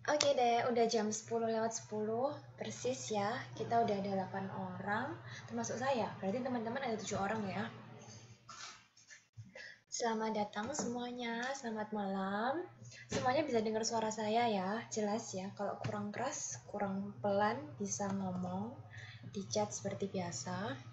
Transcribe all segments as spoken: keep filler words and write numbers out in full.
Oke deh, udah jam sepuluh lewat sepuluh persis ya. Kita udah ada delapan orang, termasuk saya. Berarti teman-teman ada tujuh orang ya. Selamat datang semuanya, selamat malam. Semuanya bisa dengar suara saya ya, jelas ya. Kalau kurang keras, kurang pelan, bisa ngomong di chat seperti biasa.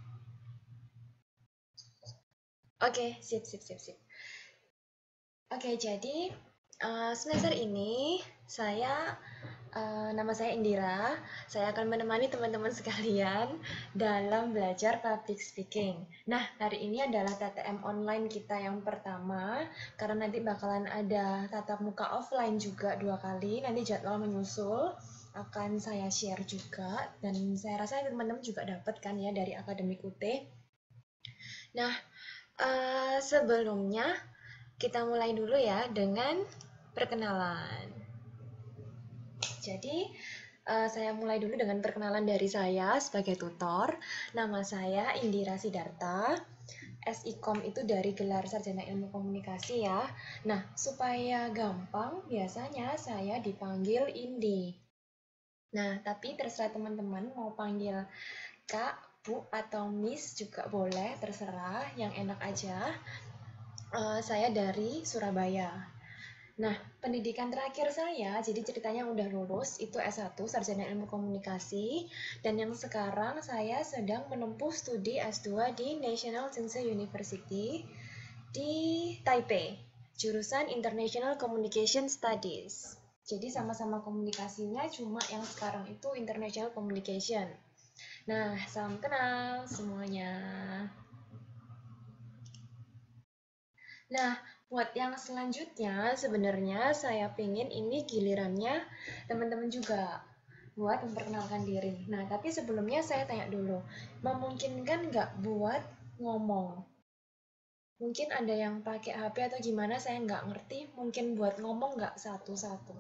Oke, sip, sip, sip, sip. Oke, jadi uh, semester ini saya Uh, nama saya Indira. Saya akan menemani teman-teman sekalian dalam belajar public speaking. Nah, hari ini adalah T T M online kita yang pertama, karena nanti bakalan ada tatap muka offline juga dua kali. Nanti jadwal menyusul akan saya share juga, dan saya rasa teman-teman juga dapat kan ya dari Akademik U T. Nah, uh, sebelumnya kita mulai dulu ya dengan perkenalan. Jadi, uh, saya mulai dulu dengan perkenalan dari saya sebagai tutor. Nama saya Indira Sidarta. S I K O M itu dari gelar Sarjana Ilmu Komunikasi ya. Nah, supaya gampang, biasanya saya dipanggil Indi. Nah, tapi terserah teman-teman mau panggil Kak, Bu, atau Miss juga boleh, terserah, yang enak aja. Uh, saya dari Surabaya. Nah, pendidikan terakhir saya, jadi ceritanya udah lulus, itu S satu, Sarjana Ilmu Komunikasi, dan yang sekarang saya sedang menempuh studi S dua di National Chengchi University di Taipei, jurusan International Communication Studies. Jadi sama-sama komunikasinya, cuma yang sekarang itu International Communication. Nah, salam kenal semuanya. Nah, buat yang selanjutnya, sebenarnya saya pengen ini gilirannya teman-teman juga buat memperkenalkan diri. Nah, tapi sebelumnya saya tanya dulu, memungkinkan nggak buat ngomong? Mungkin ada yang pakai H P atau gimana, saya nggak ngerti. Mungkin buat ngomong nggak satu-satu?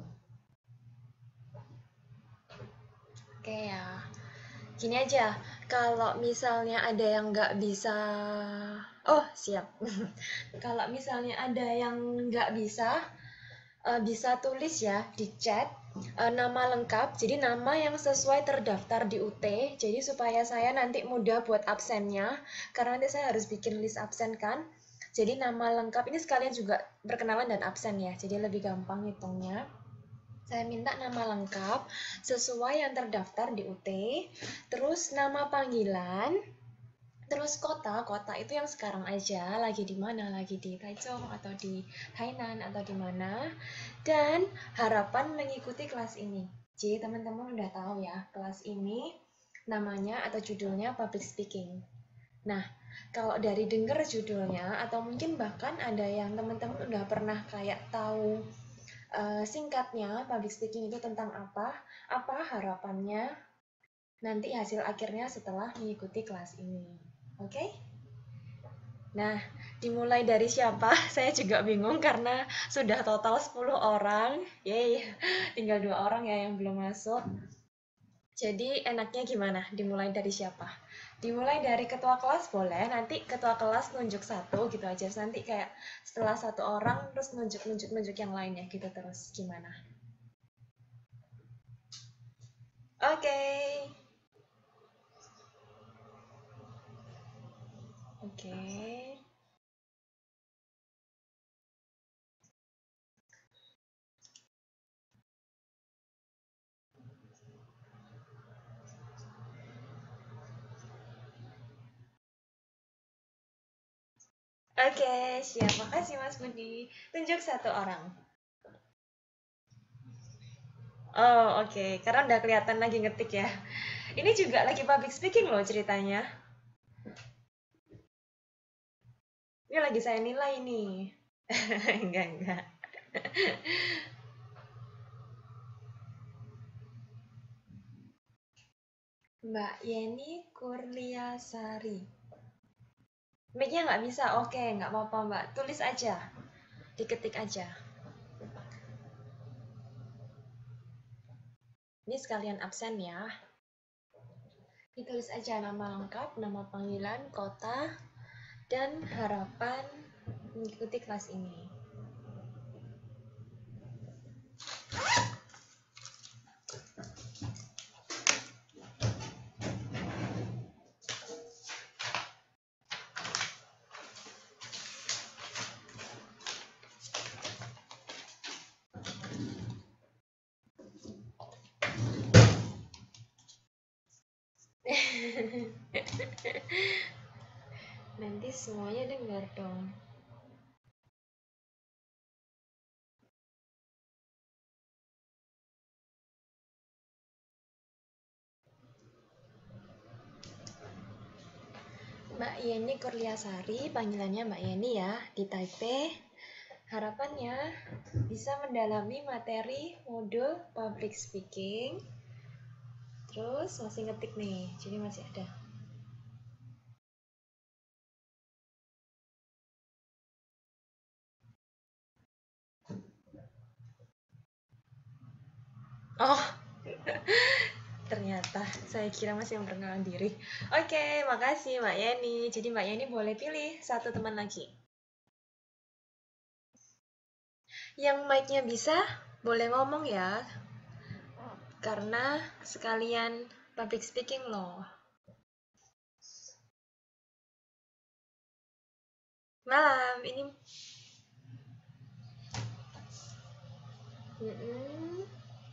Oke ya, gini aja. Kalau misalnya ada yang nggak bisa, oh siap. Kalau misalnya ada yang nggak bisa, uh, bisa tulis ya di chat uh, nama lengkap, jadi nama yang sesuai terdaftar di U T, jadi supaya saya nanti mudah buat absennya, karena nanti saya harus bikin list absen kan. Jadi nama lengkap ini sekalian juga perkenalan dan absen ya, jadi lebih gampang hitungnya. Saya minta nama lengkap sesuai yang terdaftar di U T, terus nama panggilan, terus kota, kota itu yang sekarang aja, lagi di mana, lagi di Taichung atau di Hainan atau di mana, dan harapan mengikuti kelas ini. Jadi teman-teman udah tahu ya, kelas ini namanya atau judulnya public speaking. Nah, kalau dari denger judulnya, atau mungkin bahkan ada yang teman-teman udah pernah kayak tahu uh, singkatnya public speaking itu tentang apa, apa harapannya nanti hasil akhirnya setelah mengikuti kelas ini. Oke? Okay? Nah, dimulai dari siapa? Saya juga bingung karena sudah total sepuluh orang. Yeay, tinggal dua orang ya yang belum masuk. Jadi enaknya gimana? Dimulai dari siapa? Dimulai dari ketua kelas boleh, nanti ketua kelas nunjuk satu gitu aja. Nanti kayak setelah satu orang terus nunjuk-nunjuk-nunjuk yang lainnya gitu terus. Gimana? Oke. Okay. Oke. Okay. Oke, siap. Makasih Mas Budi. Tunjuk satu orang. Oh, oke. Okay. Karena udah kelihatan lagi ngetik ya. Ini juga lagi public speaking loh ceritanya. Ini lagi saya nilai nih. enggak, enggak. Mbak Yeni Kurliasari. Mic-nya nggak bisa? Oke, nggak apa-apa Mbak. Tulis aja. Diketik aja. Ini sekalian absen ya. Ditulis aja nama lengkap, nama panggilan, kota, dan harapan mengikuti kelas ini. Nanti semuanya dengar dong. Mbak Yeni Kurliasari, panggilannya Mbak Yeni ya, di Taipei. Harapannya bisa mendalami materi modul public speaking. Terus masih ngetik nih, jadi masih ada. Oh, ternyata saya kira masih memperkenalkan diri. Oke, makasih Mbak Yeni. Jadi Mbak Yeni boleh pilih satu teman lagi. Yang mic-nya bisa, boleh ngomong ya. Karena sekalian public speaking loh. Malam, ini... Mm-mm.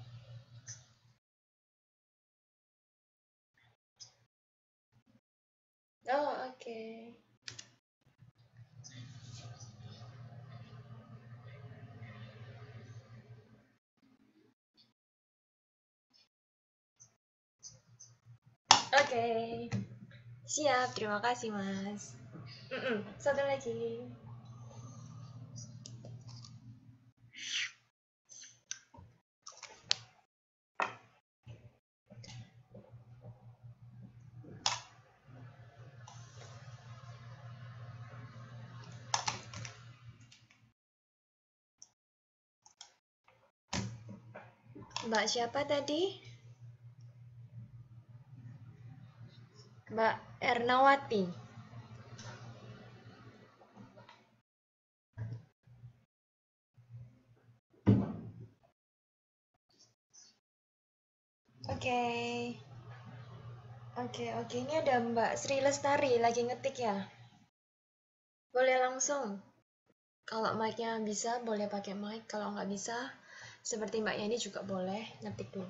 Oh, oke. Okay. Oke. Okay. Siap, terima kasih, Mas. Mm-mm. Satu lagi. Mbak siapa tadi? Mbak Ernawati. Oke. Okay. Oke, okay, oke. Okay. Ini ada Mbak Sri Lestari lagi ngetik ya. Boleh langsung. Kalau mic-nya bisa, boleh pakai mic. Kalau nggak bisa, seperti Mbak Yani juga boleh ngetik dulu.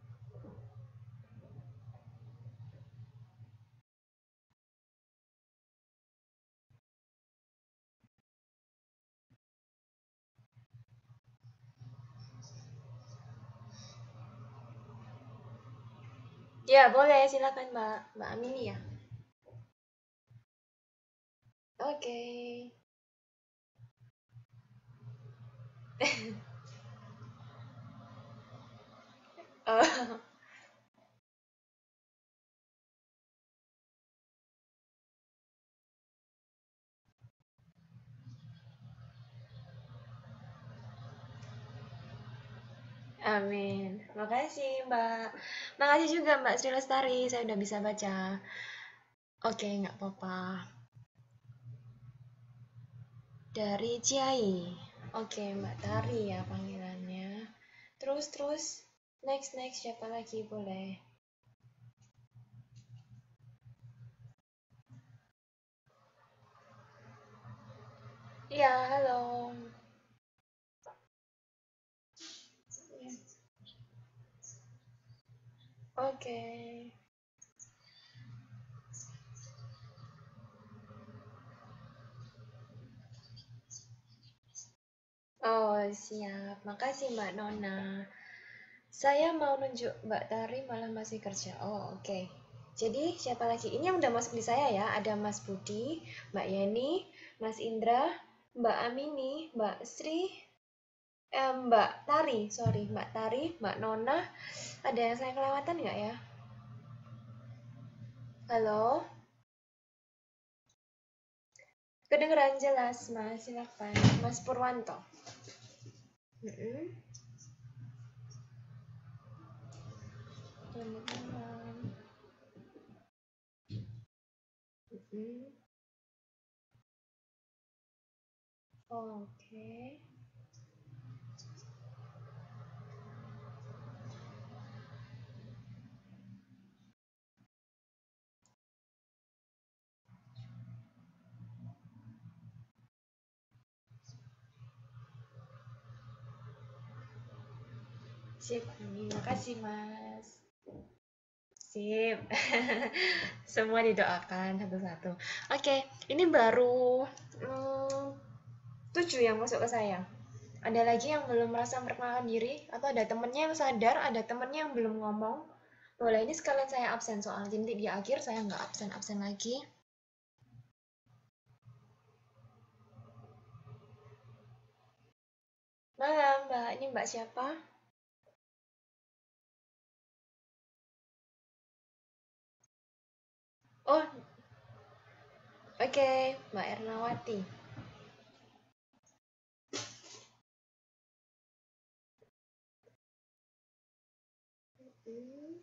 Ya, boleh. Silakan Mbak. Mbak Amini ya. Oke. Okay. Oh. Amin. Makasih Mbak. Makasih juga Mbak Sri Lestari. Saya udah bisa baca. Oke, nggak apa-apa. Dari Ciai. Oke, Mbak Tari ya panggilannya. Terus, terus. Next, next. Siapa lagi boleh? Iya, halo. Oke. Oh, siap. Makasih Mbak Nona. Saya mau nunjuk Mbak Tari malah masih kerja. Oh, oke. Okay. Jadi, siapa lagi? Ini yang udah masuk di saya ya. Ada Mas Budi, Mbak Yeni, Mas Indra, Mbak Amini, Mbak Sri, eh, Mbak Tari. Sorry, Mbak Tari, Mbak Nona. Ada yang saya kelewatan nggak ya? Halo? Kedengeran jelas, Mas. Silakan. Mas Purwanto. Mm-mm. Selamat malam. Mm-mm. Oke. Okay. Sip, terima kasih Mas. Sip. Semua didoakan satu-satu. Oke, ini baru hmm, tujuh yang masuk ke saya. Ada lagi yang belum merasa memperkenalkan diri? Atau ada temennya yang sadar, ada temennya yang belum ngomong? Boleh, ini sekalian saya absen soalnya. Nanti di akhir saya nggak absen-absen lagi. Malam, Mbak. Ini Mbak siapa? Oh, oke. Mbak Ernawati. Hmm.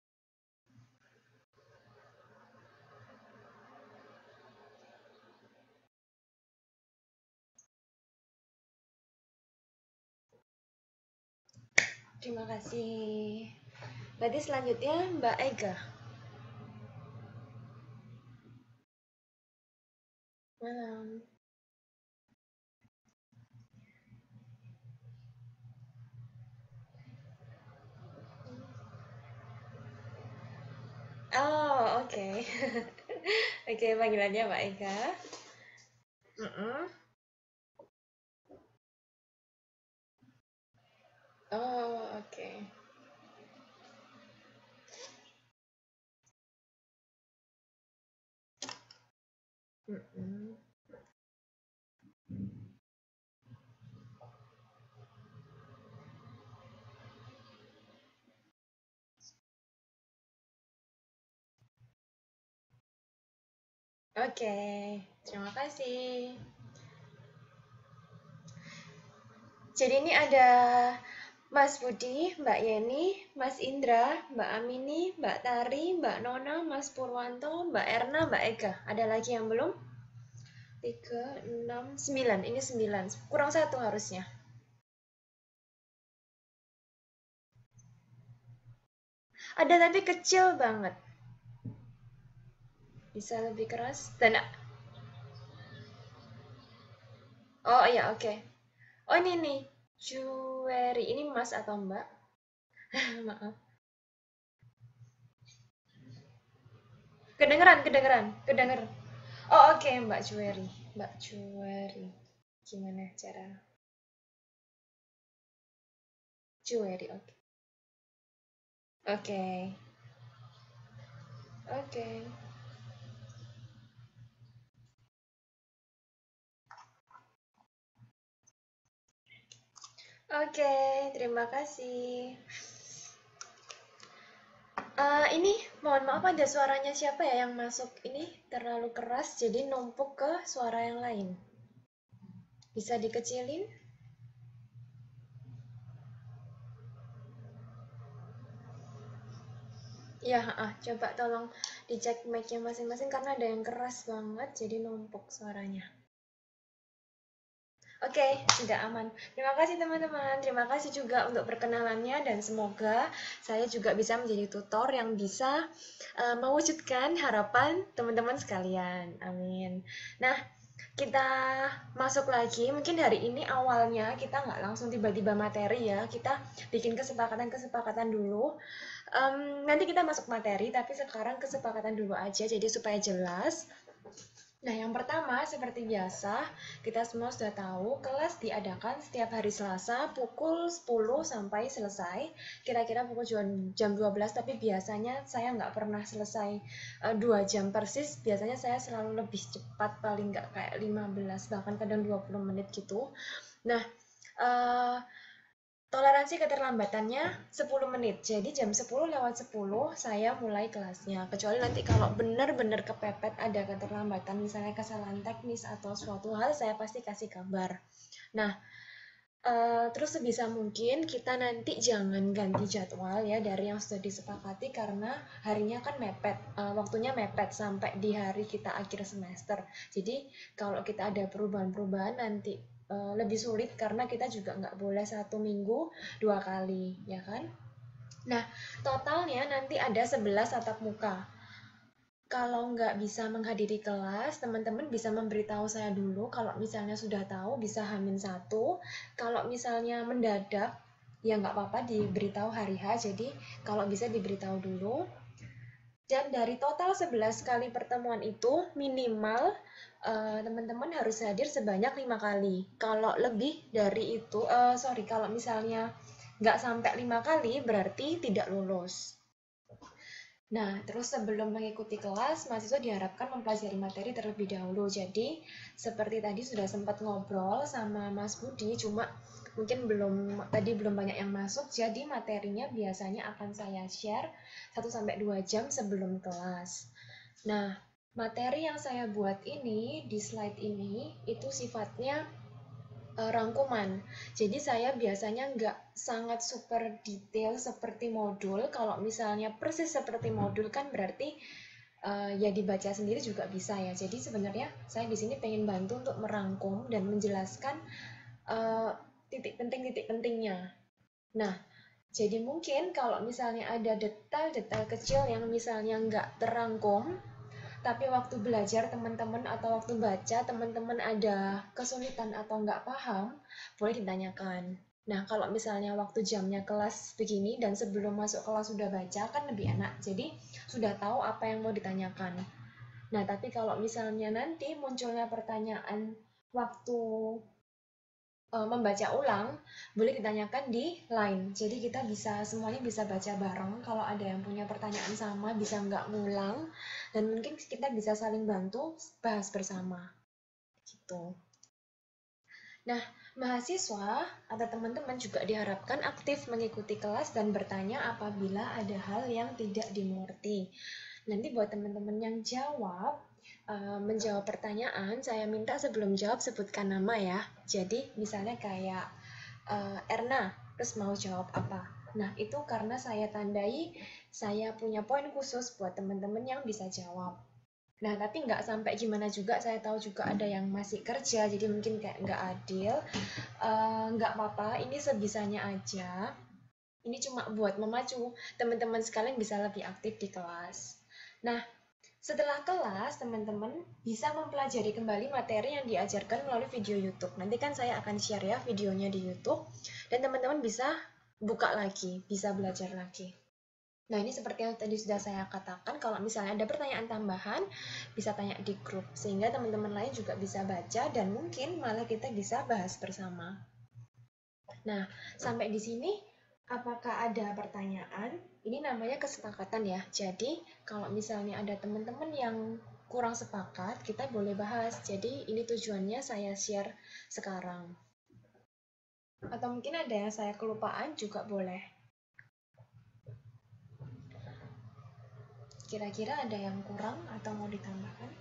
Terima kasih. Berarti selanjutnya Mbak Ega. Malam. Oh, oke. Oke, panggilannya Mbak Ega. Mm-mm. Oh, oke. Mm-mm. Oke, terima kasih. Jadi ini ada Mas Budi, Mbak Yeni, Mas Indra, Mbak Amini, Mbak Tari, Mbak Nona, Mas Purwanto, Mbak Erna, Mbak Ega. Ada lagi yang belum? Tiga, enam, sembilan. Ini sembilan. Kurang satu harusnya. Ada tapi kecil banget. Bisa lebih keras. Dan oh iya, oke. Okay. Oh ini nih, Jewelry. Ini Mas atau Mbak? Maaf. Kedengeran, kedengeran, kedengeran. Oh oke, okay, Mbak Jewelry. Mbak Jewelry. Gimana cara? Jewelry, oke. Okay. Oke. Okay. Oke. Okay. Oke, okay, terima kasih. Uh, ini mohon maaf ada suaranya siapa ya yang masuk ini terlalu keras jadi numpuk ke suara yang lain. Bisa dikecilin? Ya, ah, coba tolong dicek mic-nya masing-masing karena ada yang keras banget jadi numpuk suaranya. Oke, okay, sudah aman. Terima kasih teman-teman. Terima kasih juga untuk perkenalannya dan semoga saya juga bisa menjadi tutor yang bisa uh, mewujudkan harapan teman-teman sekalian. Amin. Nah, kita masuk lagi. Mungkin hari ini awalnya kita nggak langsung tiba-tiba materi ya. Kita bikin kesepakatan-kesepakatan dulu. Um, nanti kita masuk materi, tapi sekarang kesepakatan dulu aja jadi supaya jelas. Nah, yang pertama, seperti biasa, kita semua sudah tahu, kelas diadakan setiap hari Selasa pukul sepuluh sampai selesai. Kira-kira pukul jam dua belas, tapi biasanya saya nggak pernah selesai uh, dua jam persis. Biasanya saya selalu lebih cepat, paling nggak kayak lima belas, bahkan kadang dua puluh menit gitu. Nah, uh, toleransi keterlambatannya sepuluh menit. Jadi jam sepuluh lewat sepuluh saya mulai kelasnya. Kecuali nanti kalau benar-benar kepepet ada keterlambatan, misalnya kesalahan teknis atau suatu hal, saya pasti kasih kabar. Nah, uh, terus sebisa mungkin kita nanti jangan ganti jadwal ya dari yang sudah disepakati karena harinya kan mepet, uh, waktunya mepet sampai di hari kita akhir semester. Jadi kalau kita ada perubahan-perubahan nanti Uh, lebih sulit karena kita juga nggak boleh satu minggu dua kali, ya kan? Nah, totalnya nanti ada sebelas tatap muka. Kalau nggak bisa menghadiri kelas, teman-teman bisa memberitahu saya dulu. Kalau misalnya sudah tahu, bisa hamin satu. Kalau misalnya mendadak, ya nggak apa-apa diberitahu hari H. Jadi kalau bisa diberitahu dulu. Dan dari total sebelas kali pertemuan itu, minimal uh, teman-teman harus hadir sebanyak lima kali. Kalau lebih dari itu, uh, sorry, kalau misalnya nggak sampai lima kali, berarti tidak lulus. Nah, terus sebelum mengikuti kelas, mahasiswa diharapkan mempelajari materi terlebih dahulu. Jadi, seperti tadi sudah sempat ngobrol sama Mas Budi, cuma mungkin belum tadi belum banyak yang masuk, jadi materinya biasanya akan saya share satu sampai dua jam sebelum kelas. Nah, materi yang saya buat ini di slide ini itu sifatnya uh, rangkuman. Jadi saya biasanya nggak sangat super detail seperti modul. Kalau misalnya persis seperti modul kan berarti uh, ya dibaca sendiri juga bisa ya. Jadi sebenarnya saya di sini pengen bantu untuk merangkum dan menjelaskan uh, titik penting-titik pentingnya. Nah, jadi mungkin kalau misalnya ada detail-detail kecil yang misalnya nggak terangkum, tapi waktu belajar teman-teman atau waktu baca teman-teman ada kesulitan atau nggak paham, boleh ditanyakan. Nah, kalau misalnya waktu jamnya kelas begini dan sebelum masuk kelas sudah baca kan lebih enak. Jadi sudah tahu apa yang mau ditanyakan. Nah, tapi kalau misalnya nanti munculnya pertanyaan waktu uh, membaca ulang, boleh ditanyakan di line. Jadi kita bisa semuanya bisa baca bareng. Kalau ada yang punya pertanyaan sama, bisa nggak ngulang, dan mungkin kita bisa saling bantu bahas bersama. Gitu. Nah, mahasiswa atau teman-teman juga diharapkan aktif mengikuti kelas dan bertanya apabila ada hal yang tidak dimengerti. Nanti buat teman-teman yang jawab, uh, menjawab pertanyaan, saya minta sebelum jawab sebutkan nama ya. Jadi misalnya kayak uh, Erna, terus mau jawab apa? Nah, itu karena saya tandai, saya punya poin khusus buat teman-teman yang bisa jawab. Nah, tapi nggak sampai gimana juga, saya tahu juga ada yang masih kerja, jadi mungkin kayak nggak adil. Uh, nggak apa-apa, ini sebisanya aja. Ini cuma buat memacu teman-teman sekalian bisa lebih aktif di kelas. Nah, setelah kelas, teman-teman bisa mempelajari kembali materi yang diajarkan melalui video YouTube. Nanti kan saya akan share ya videonya di YouTube, dan teman-teman bisa buka lagi, bisa belajar lagi. Nah, ini seperti yang tadi sudah saya katakan, kalau misalnya ada pertanyaan tambahan, bisa tanya di grup, sehingga teman-teman lain juga bisa baca, dan mungkin malah kita bisa bahas bersama. Nah, sampai di sini, apakah ada pertanyaan? Ini namanya kesepakatan ya. Jadi, kalau misalnya ada teman-teman yang kurang sepakat, kita boleh bahas. Jadi, ini tujuannya saya share sekarang. Atau mungkin ada yang saya kelupaan juga boleh. Kira-kira ada yang kurang atau mau ditambahkan?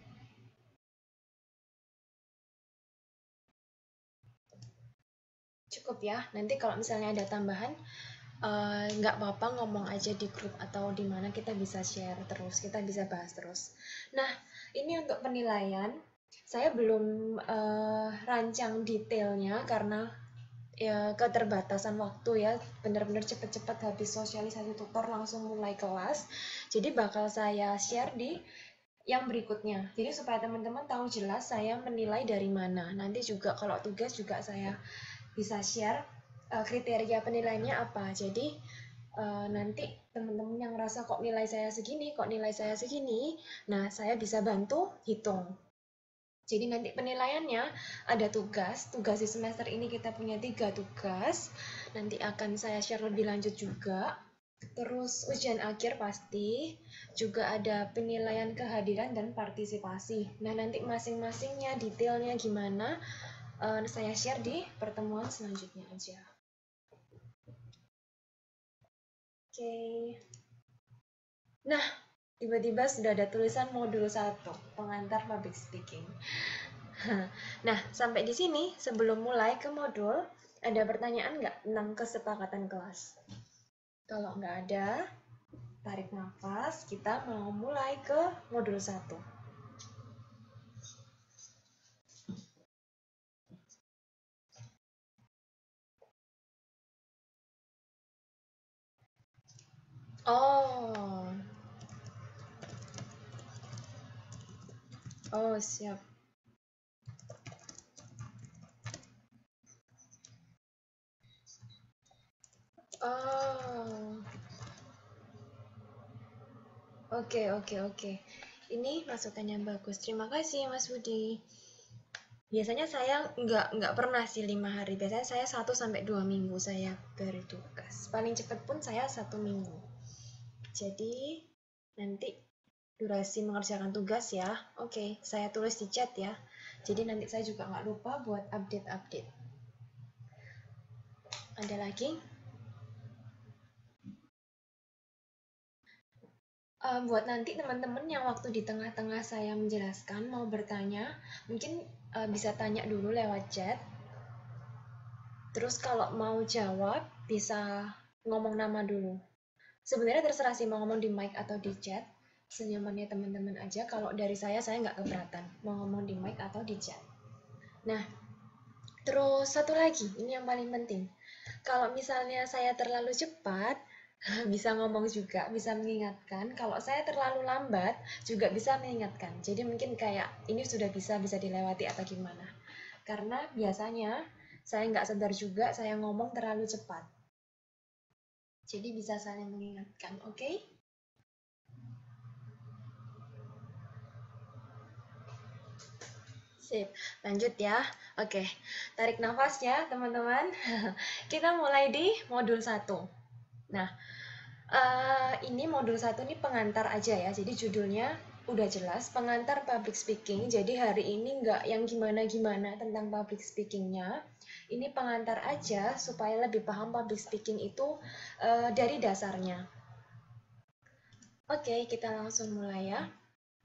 Cukup ya. Nanti kalau misalnya ada tambahan, nggak uh, apa-apa ngomong aja di grup atau di mana kita bisa share terus, kita bisa bahas terus. Nah, ini untuk penilaian, saya belum uh, rancang detailnya karena ya keterbatasan waktu ya, benar-benar cepet-cepet habis sosialisasi tutor langsung mulai kelas. Jadi bakal saya share di yang berikutnya. Jadi supaya teman-teman tahu jelas saya menilai dari mana. Nanti juga kalau tugas juga saya bisa share uh, kriteria penilaiannya apa. Jadi uh, nanti teman-teman yang rasa kok nilai saya segini, kok nilai saya segini, nah saya bisa bantu hitung. Jadi nanti penilaiannya ada tugas, tugas di semester ini kita punya tiga tugas, nanti akan saya share lebih lanjut juga. Terus ujian akhir pasti, juga ada penilaian kehadiran dan partisipasi. Nah nanti masing-masingnya detailnya gimana, uh, saya share di pertemuan selanjutnya aja. Oke. Okay. Nah, tiba-tiba sudah ada tulisan modul satu, pengantar public speaking. Nah, sampai di sini sebelum mulai ke modul, ada pertanyaan nggak tentang kesepakatan kelas? Kalau nggak ada, tarik nafas, kita mau mulai ke modul satu. Oh. Oh, siap. Oh. Oke, oke, oke. Ini masukannya bagus. Terima kasih, Mas Budi. Biasanya saya nggak nggak pernah sih lima hari. Biasanya saya satu sampai dua minggu saya beri tugas. Paling cepat pun saya satu minggu. Jadi nanti durasi mengerjakan tugas ya. Oke, saya tulis di chat ya. Jadi nanti saya juga nggak lupa buat update-update. Ada lagi? Uh, buat nanti teman-teman yang waktu di tengah-tengah saya menjelaskan mau bertanya, mungkin uh, bisa tanya dulu lewat chat. Terus kalau mau jawab, bisa ngomong nama dulu. Sebenarnya terserah sih mau ngomong di mic atau di chat. Senyamannya teman-teman aja. Kalau dari saya, saya nggak keberatan. Mau ngomong di mic atau di chat. Nah, terus satu lagi, ini yang paling penting. Kalau misalnya saya terlalu cepat, bisa ngomong juga, bisa mengingatkan. Kalau saya terlalu lambat, juga bisa mengingatkan. Jadi mungkin kayak ini sudah bisa bisa dilewati atau gimana. Karena biasanya saya nggak sadar juga saya ngomong terlalu cepat. Jadi bisa saling mengingatkan, oke? Okay? Sip, lanjut ya. Oke, tarik nafas ya teman-teman. Kita mulai di modul satu. Nah, Uh, ini modul satu ini pengantar aja ya, jadi judulnya udah jelas, pengantar public speaking. Jadi hari ini nggak yang gimana-gimana tentang public speakingnya. Ini pengantar aja supaya lebih paham public speaking itu uh, dari dasarnya. Oke, kita langsung mulai ya.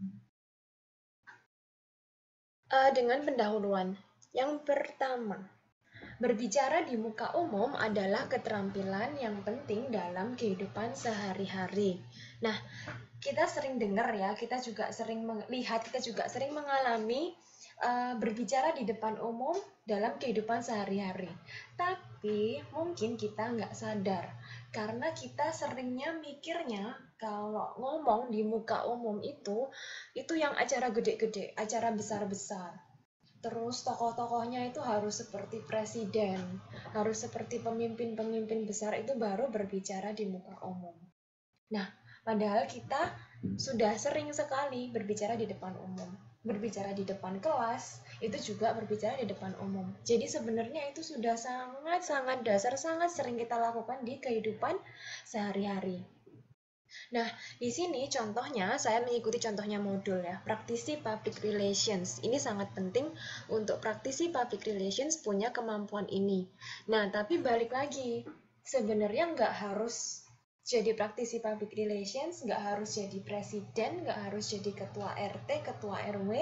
Uh, dengan pendahuluan. Yang pertama, berbicara di muka umum adalah keterampilan yang penting dalam kehidupan sehari-hari. Nah, kita sering dengar ya, kita juga sering melihat, kita juga sering mengalami uh, berbicara di depan umum dalam kehidupan sehari-hari. Tapi mungkin kita nggak sadar, karena kita seringnya mikirnya kalau ngomong di muka umum itu, itu yang acara gede-gede, acara besar-besar. Terus tokoh-tokohnya itu harus seperti presiden, harus seperti pemimpin-pemimpin besar itu baru berbicara di muka umum. Nah, padahal kita sudah sering sekali berbicara di depan umum. Berbicara di depan kelas, itu juga berbicara di depan umum. Jadi sebenarnya itu sudah sangat-sangat dasar, sangat sering kita lakukan di kehidupan sehari-hari. Nah, di sini contohnya, saya mengikuti contohnya modul ya, praktisi public relations. Ini sangat penting untuk praktisi public relations punya kemampuan ini. Nah, tapi balik lagi, sebenarnya nggak harus jadi praktisi public relations, nggak harus jadi presiden, nggak harus jadi ketua R T, ketua R W.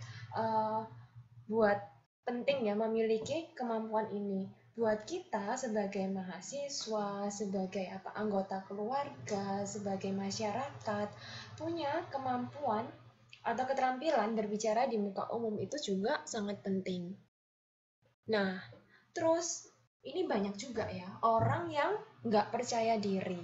Uh, buat penting ya memiliki kemampuan ini. Buat kita sebagai mahasiswa, sebagai apa anggota keluarga, sebagai masyarakat, punya kemampuan atau keterampilan berbicara di muka umum itu juga sangat penting. Nah, terus ini banyak juga ya orang yang nggak percaya diri.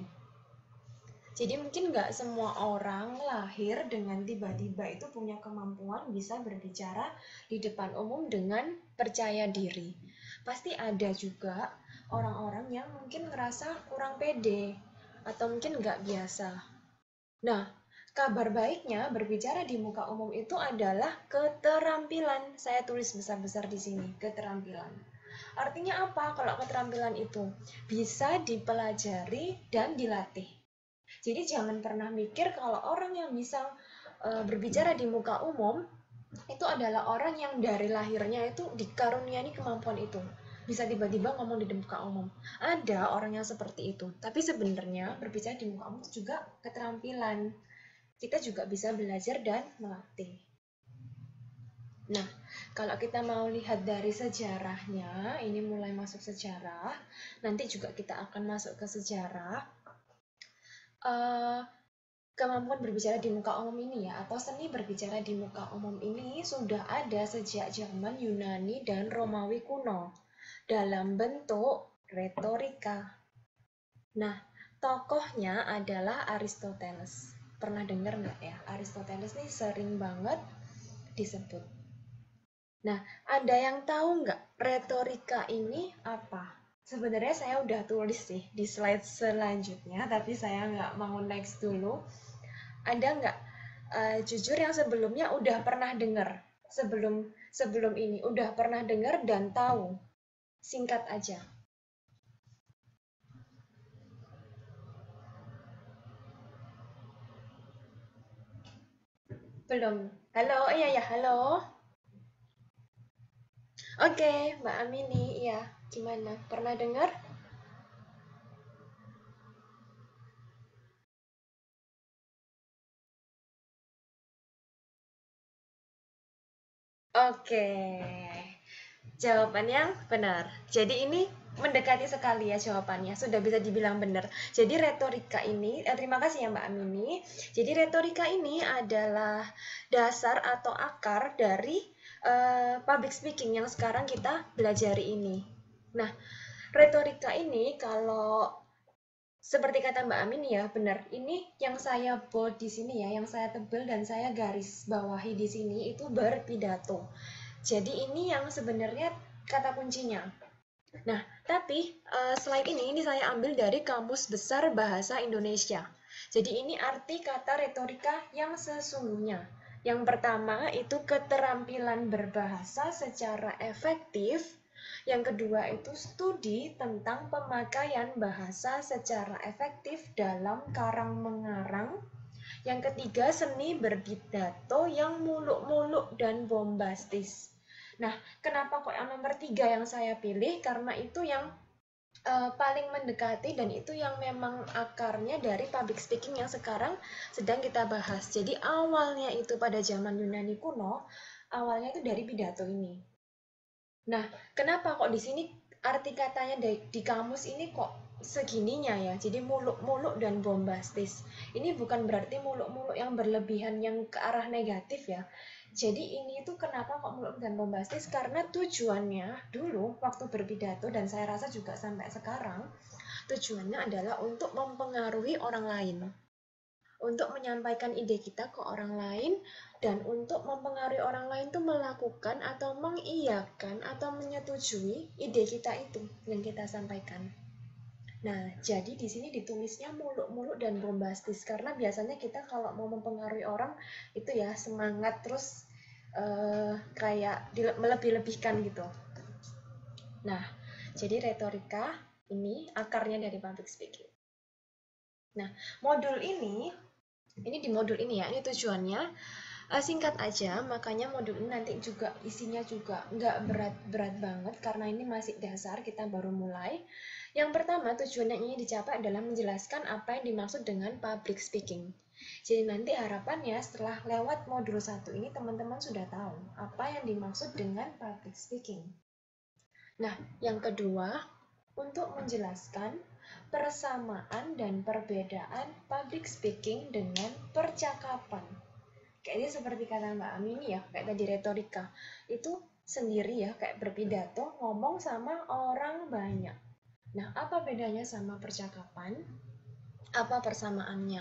Jadi mungkin nggak semua orang lahir dengan tiba-tiba itu punya kemampuan bisa berbicara di depan umum dengan percaya diri. Pasti ada juga orang-orang yang mungkin ngerasa kurang pede atau mungkin nggak biasa. Nah, kabar baiknya berbicara di muka umum itu adalah keterampilan. Saya tulis besar-besar di sini, keterampilan. Artinya apa kalau keterampilan itu? Bisa dipelajari dan dilatih. Jadi jangan pernah mikir kalau orang yang bisa e, berbicara di muka umum itu adalah orang yang dari lahirnya itu dikaruniai kemampuan itu. Bisa tiba-tiba ngomong di muka umum. Ada orang yang seperti itu. Tapi sebenarnya berbicara di muka umum itu juga keterampilan. Kita juga bisa belajar dan melatih. Nah, kalau kita mau lihat dari sejarahnya, ini mulai masuk sejarah. Nanti juga kita akan masuk ke sejarah. Uh, kemampuan berbicara di muka umum ini ya, atau seni berbicara di muka umum ini sudah ada sejak zaman Yunani dan Romawi kuno dalam bentuk retorika. Nah, tokohnya adalah Aristoteles. Pernah dengar nggak ya? Aristoteles ini sering banget disebut. Nah, ada yang tahu nggak retorika ini apa? Sebenarnya saya udah tulis sih di slide selanjutnya, tapi saya nggak mau next dulu. Ada nggak uh, jujur yang sebelumnya udah pernah dengar sebelum sebelum ini udah pernah dengar dan tahu? Singkat aja. Belum. Halo, iya ya, halo. Oke, Mbak Amini, iya. Gimana? Pernah dengar? Oke. Jawaban yang benar. Jadi ini mendekati sekali ya jawabannya. Sudah bisa dibilang benar. Jadi retorika ini, eh, terima kasih ya Mbak Amini. Jadi retorika ini adalah dasar atau akar dari uh, public speaking yang sekarang kita pelajari ini. Nah, retorika ini kalau seperti kata Mbak Amin ya, benar. Ini yang saya bold di sini ya, yang saya tebel dan saya garis bawahi di sini itu berpidato. Jadi ini yang sebenarnya kata kuncinya. Nah, tapi uh, slide ini ini saya ambil dari Kamus Besar Bahasa Indonesia. Jadi ini arti kata retorika yang sesungguhnya. Yang pertama itu keterampilan berbahasa secara efektif. Yang kedua itu studi tentang pemakaian bahasa secara efektif dalam karang mengarang. Yang ketiga seni berpidato yang muluk-muluk dan bombastis. Nah, kenapa kok yang nomor tiga yang saya pilih? Karena itu yang uh, paling mendekati dan itu yang memang akarnya dari public speaking yang sekarang sedang kita bahas. Jadi awalnya itu pada zaman Yunani kuno, awalnya itu dari pidato ini. Nah, kenapa kok di sini arti katanya di, di kamus ini kok segininya ya? Jadi muluk-muluk dan bombastis. Ini bukan berarti muluk-muluk yang berlebihan yang ke arah negatif ya. Jadi ini tuh kenapa kok muluk dan bombastis? Karena tujuannya dulu waktu berpidato dan saya rasa juga sampai sekarang tujuannya adalah untuk mempengaruhi orang lain. Untuk menyampaikan ide kita ke orang lain dan untuk mempengaruhi orang lain itu melakukan atau mengiyakan atau menyetujui ide kita itu yang kita sampaikan. Nah, jadi di sini ditulisnya muluk-muluk dan bombastis karena biasanya kita kalau mau mempengaruhi orang itu ya semangat terus uh, kayak melebih-lebihkan gitu. Nah, jadi retorika ini akarnya dari public speaking. Nah, modul ini ini di modul ini ya, ini tujuannya uh, singkat aja, makanya modul ini nanti juga isinya juga nggak berat-berat banget karena ini masih dasar, kita baru mulai. Yang pertama tujuan yang ingin dicapai adalah menjelaskan apa yang dimaksud dengan public speaking. Jadi nanti harapannya setelah lewat modul satu ini teman-teman sudah tahu apa yang dimaksud dengan public speaking. Nah, yang kedua, untuk menjelaskan persamaan dan perbedaan public speaking dengan percakapan. Kayaknya seperti kata Mbak Amini ya, kayak tadi retorika. Itu sendiri ya, kayak berpidato, ngomong sama orang banyak. Nah, apa bedanya sama percakapan? Apa persamaannya?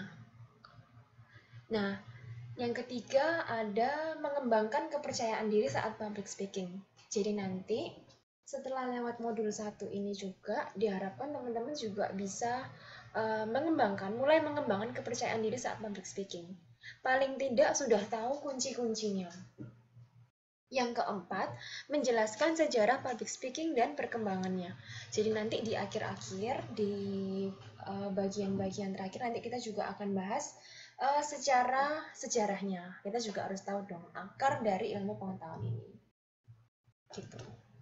Nah, yang ketiga ada mengembangkan kepercayaan diri saat public speaking. Jadi nanti setelah lewat modul satu ini juga diharapkan teman-teman juga bisa uh, mengembangkan, mulai mengembangkan kepercayaan diri saat public speaking. Paling tidak sudah tahu kunci-kuncinya. Yang keempat, menjelaskan sejarah public speaking dan perkembangannya. Jadi nanti di akhir-akhir, di bagian-bagian uh, terakhir nanti kita juga akan bahas uh, secara sejarahnya. Kita juga harus tahu dong akar dari ilmu pengetahuan ini. Gitu.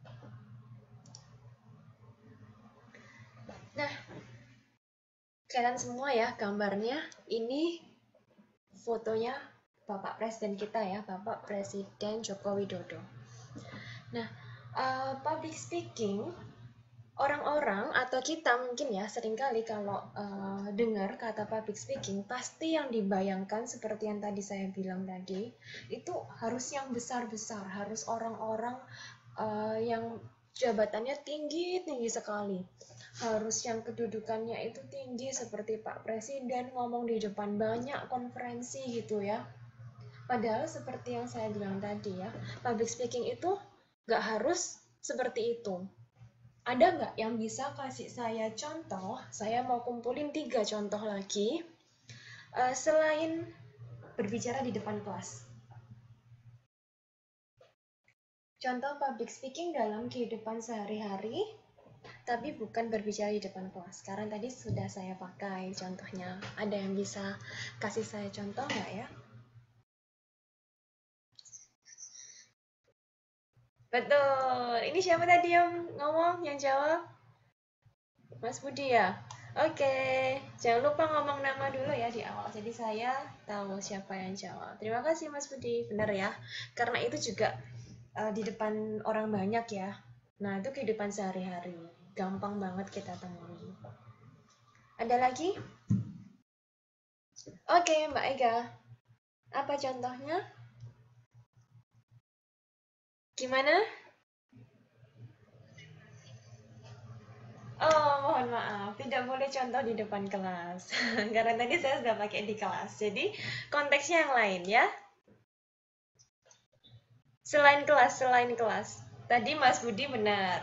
Nah, kalian semua ya gambarnya, ini fotonya Bapak Presiden kita ya, Bapak Presiden Joko Widodo. Nah, uh, public speaking, orang-orang atau kita mungkin ya seringkali kalau uh, dengar kata public speaking, pasti yang dibayangkan seperti yang tadi saya bilang tadi, itu harus yang besar-besar, harus orang-orang uh, yang jabatannya tinggi-tinggi sekali. Harus yang kedudukannya itu tinggi seperti Pak Presiden ngomong di depan banyak konferensi gitu ya. Padahal seperti yang saya bilang tadi ya, public speaking itu nggak harus seperti itu. Ada nggak yang bisa kasih saya contoh? Saya mau kumpulin tiga contoh lagi. Uh, selain berbicara di depan kelas. Contoh public speaking dalam kehidupan sehari-hari, tapi bukan berbicara di depan kelas. Karena tadi sudah saya pakai contohnya. Ada yang bisa kasih saya contoh nggak ya? Betul. Ini siapa tadi yang ngomong, yang jawab? Mas Budi ya? Oke, jangan lupa ngomong nama dulu ya di awal. Jadi saya tahu siapa yang jawab. Terima kasih Mas Budi, benar ya. Karena itu juga uh, di depan orang banyak ya. Nah, itu kehidupan sehari-hari. Gampang banget kita temui. Ada lagi? Oke, Mbak Ega. Apa contohnya? Gimana? Oh, mohon maaf. Tidak boleh contoh di depan kelas. Karena tadi saya sudah pakai di kelas. Jadi, konteksnya yang lain ya. Selain kelas, selain kelas. Tadi Mas Budi benar.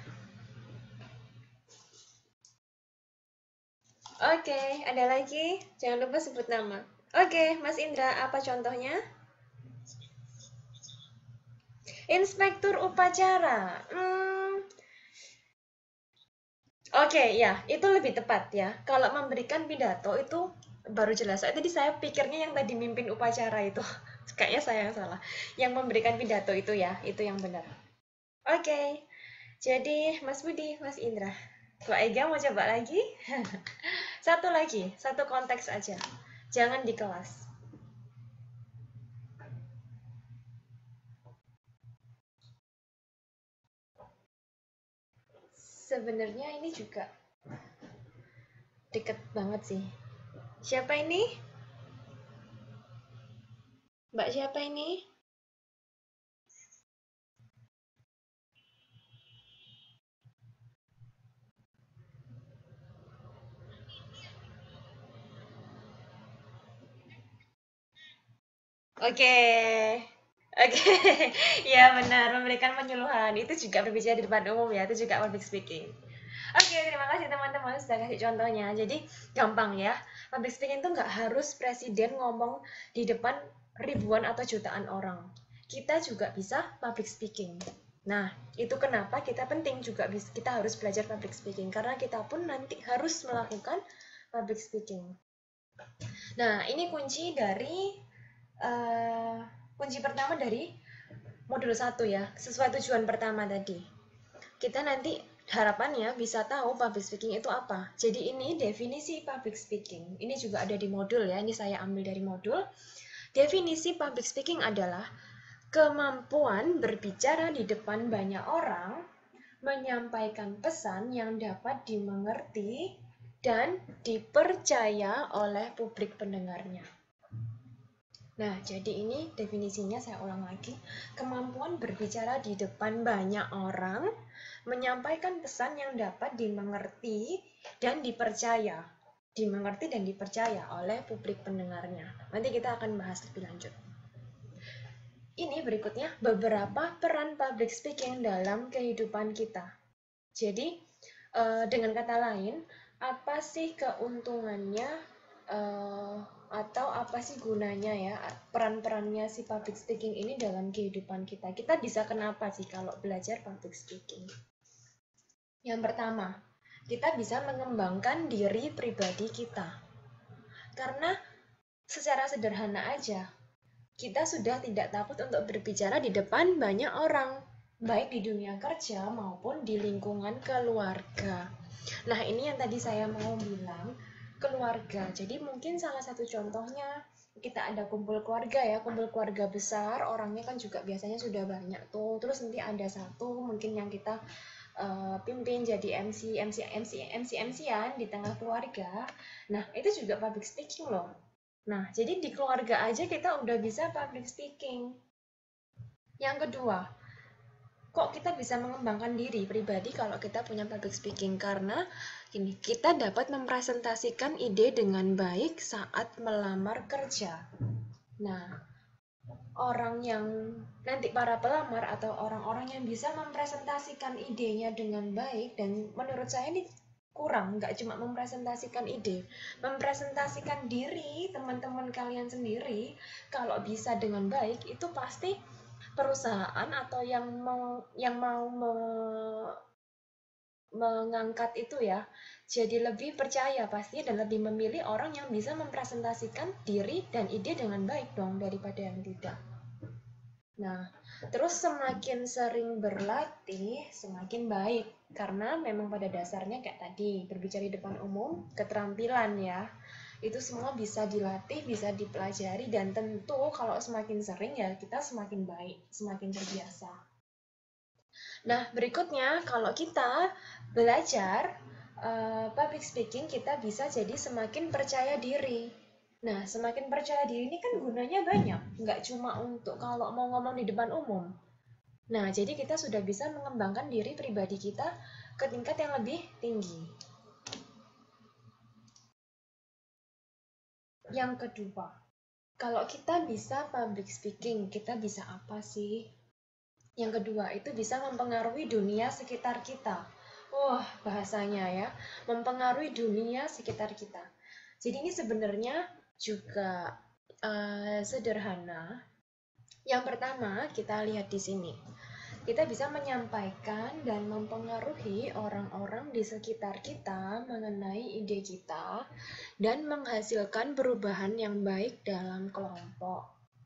Oke, ada lagi? Jangan lupa sebut nama. Oke, Mas Indra, apa contohnya? Inspektur upacara. Hmm, Oke, ya, itu lebih tepat ya. Kalau memberikan pidato itu baru jelas. Soalnya tadi saya pikirnya yang tadi mimpin upacara itu. Kayaknya saya yang salah. Yang memberikan pidato itu ya, itu yang benar. Oke, jadi Mas Budi, Mas Indra. Mbak Ega mau coba lagi? Satu lagi, satu konteks aja. Jangan di kelas. Sebenarnya ini juga deket banget sih. Siapa ini? Mbak siapa ini? Oke. Oke. Ya benar, memberikan penyuluhan. Itu juga berbicara di depan umum ya, itu juga public speaking. Oke, terima kasih teman-teman sudah kasih contohnya. Jadi gampang ya. Public speaking itu nggak harus presiden ngomong di depan ribuan atau jutaan orang. Kita juga bisa public speaking. Nah, itu kenapa kita penting juga kita harus belajar public speaking karena kita pun nanti harus melakukan public speaking. Nah, ini kunci dari uh, kunci pertama dari modul satu ya, sesuai tujuan pertama tadi. Kita nanti harapannya bisa tahu public speaking itu apa. Jadi ini definisi public speaking. Ini juga ada di modul ya, ini saya ambil dari modul. Definisi public speaking adalah kemampuan berbicara di depan banyak orang, menyampaikan pesan yang dapat dimengerti dan dipercaya oleh publik pendengarnya. Nah, jadi ini definisinya saya ulang lagi. Kemampuan berbicara di depan banyak orang, menyampaikan pesan yang dapat dimengerti dan dipercaya. Dimengerti dan dipercaya oleh publik pendengarnya. Nanti kita akan bahas lebih lanjut. Ini berikutnya beberapa peran public speaking dalam kehidupan kita. Jadi, dengan kata lain, apa sih keuntungannya atau apa sih gunanya ya peran-perannya si public speaking ini dalam kehidupan kita? Kita bisa kenapa sih kalau belajar public speaking? Yang pertama, kita bisa mengembangkan diri pribadi kita. Karena secara sederhana aja, kita sudah tidak takut untuk berbicara di depan banyak orang, baik di dunia kerja maupun di lingkungan keluarga. Nah, ini yang tadi saya mau bilang, keluarga. Jadi mungkin salah satu contohnya, kita ada kumpul keluarga ya, kumpul keluarga besar, orangnya kan juga biasanya sudah banyak tuh. Terus nanti ada satu mungkin yang kita uh, pimpin jadi M C, M C, M C, M C, M C-an di tengah keluarga. Nah, itu juga public speaking loh. Nah, jadi di keluarga aja kita udah bisa public speaking. Yang kedua, kok kita bisa mengembangkan diri pribadi kalau kita punya public speaking? Karena ini kita dapat mempresentasikan ide dengan baik saat melamar kerja. Nah, orang yang nanti para pelamar atau orang-orang yang bisa mempresentasikan idenya dengan baik, dan menurut saya ini kurang, nggak cuma mempresentasikan ide, mempresentasikan diri teman-teman kalian sendiri. Kalau bisa dengan baik, itu pasti perusahaan atau yang mau yang mau me, mengangkat itu ya, jadi lebih percaya pasti dan lebih memilih orang yang bisa mempresentasikan diri dan ide dengan baik dong daripada yang tidak. Nah, terus semakin sering berlatih, semakin baik. Karena memang pada dasarnya kayak tadi, berbicara di depan umum, keterampilan ya. Itu semua bisa dilatih, bisa dipelajari, dan tentu kalau semakin sering ya kita semakin baik, semakin terbiasa. Nah, berikutnya kalau kita belajar uh, public speaking, kita bisa jadi semakin percaya diri. Nah, semakin percaya diri ini kan gunanya banyak, nggak cuma untuk kalau mau ngomong di depan umum. Nah, jadi kita sudah bisa mengembangkan diri pribadi kita ke tingkat yang lebih tinggi. Yang kedua, kalau kita bisa public speaking, kita bisa apa sih? Yang kedua, itu bisa mempengaruhi dunia sekitar kita. Wah, bahasanya ya, mempengaruhi dunia sekitar kita. Jadi ini sebenarnya juga uh, sederhana. Yang pertama, kita lihat di sini. Kita bisa menyampaikan dan mempengaruhi orang-orang di sekitar kita mengenai ide kita dan menghasilkan perubahan yang baik dalam kelompok.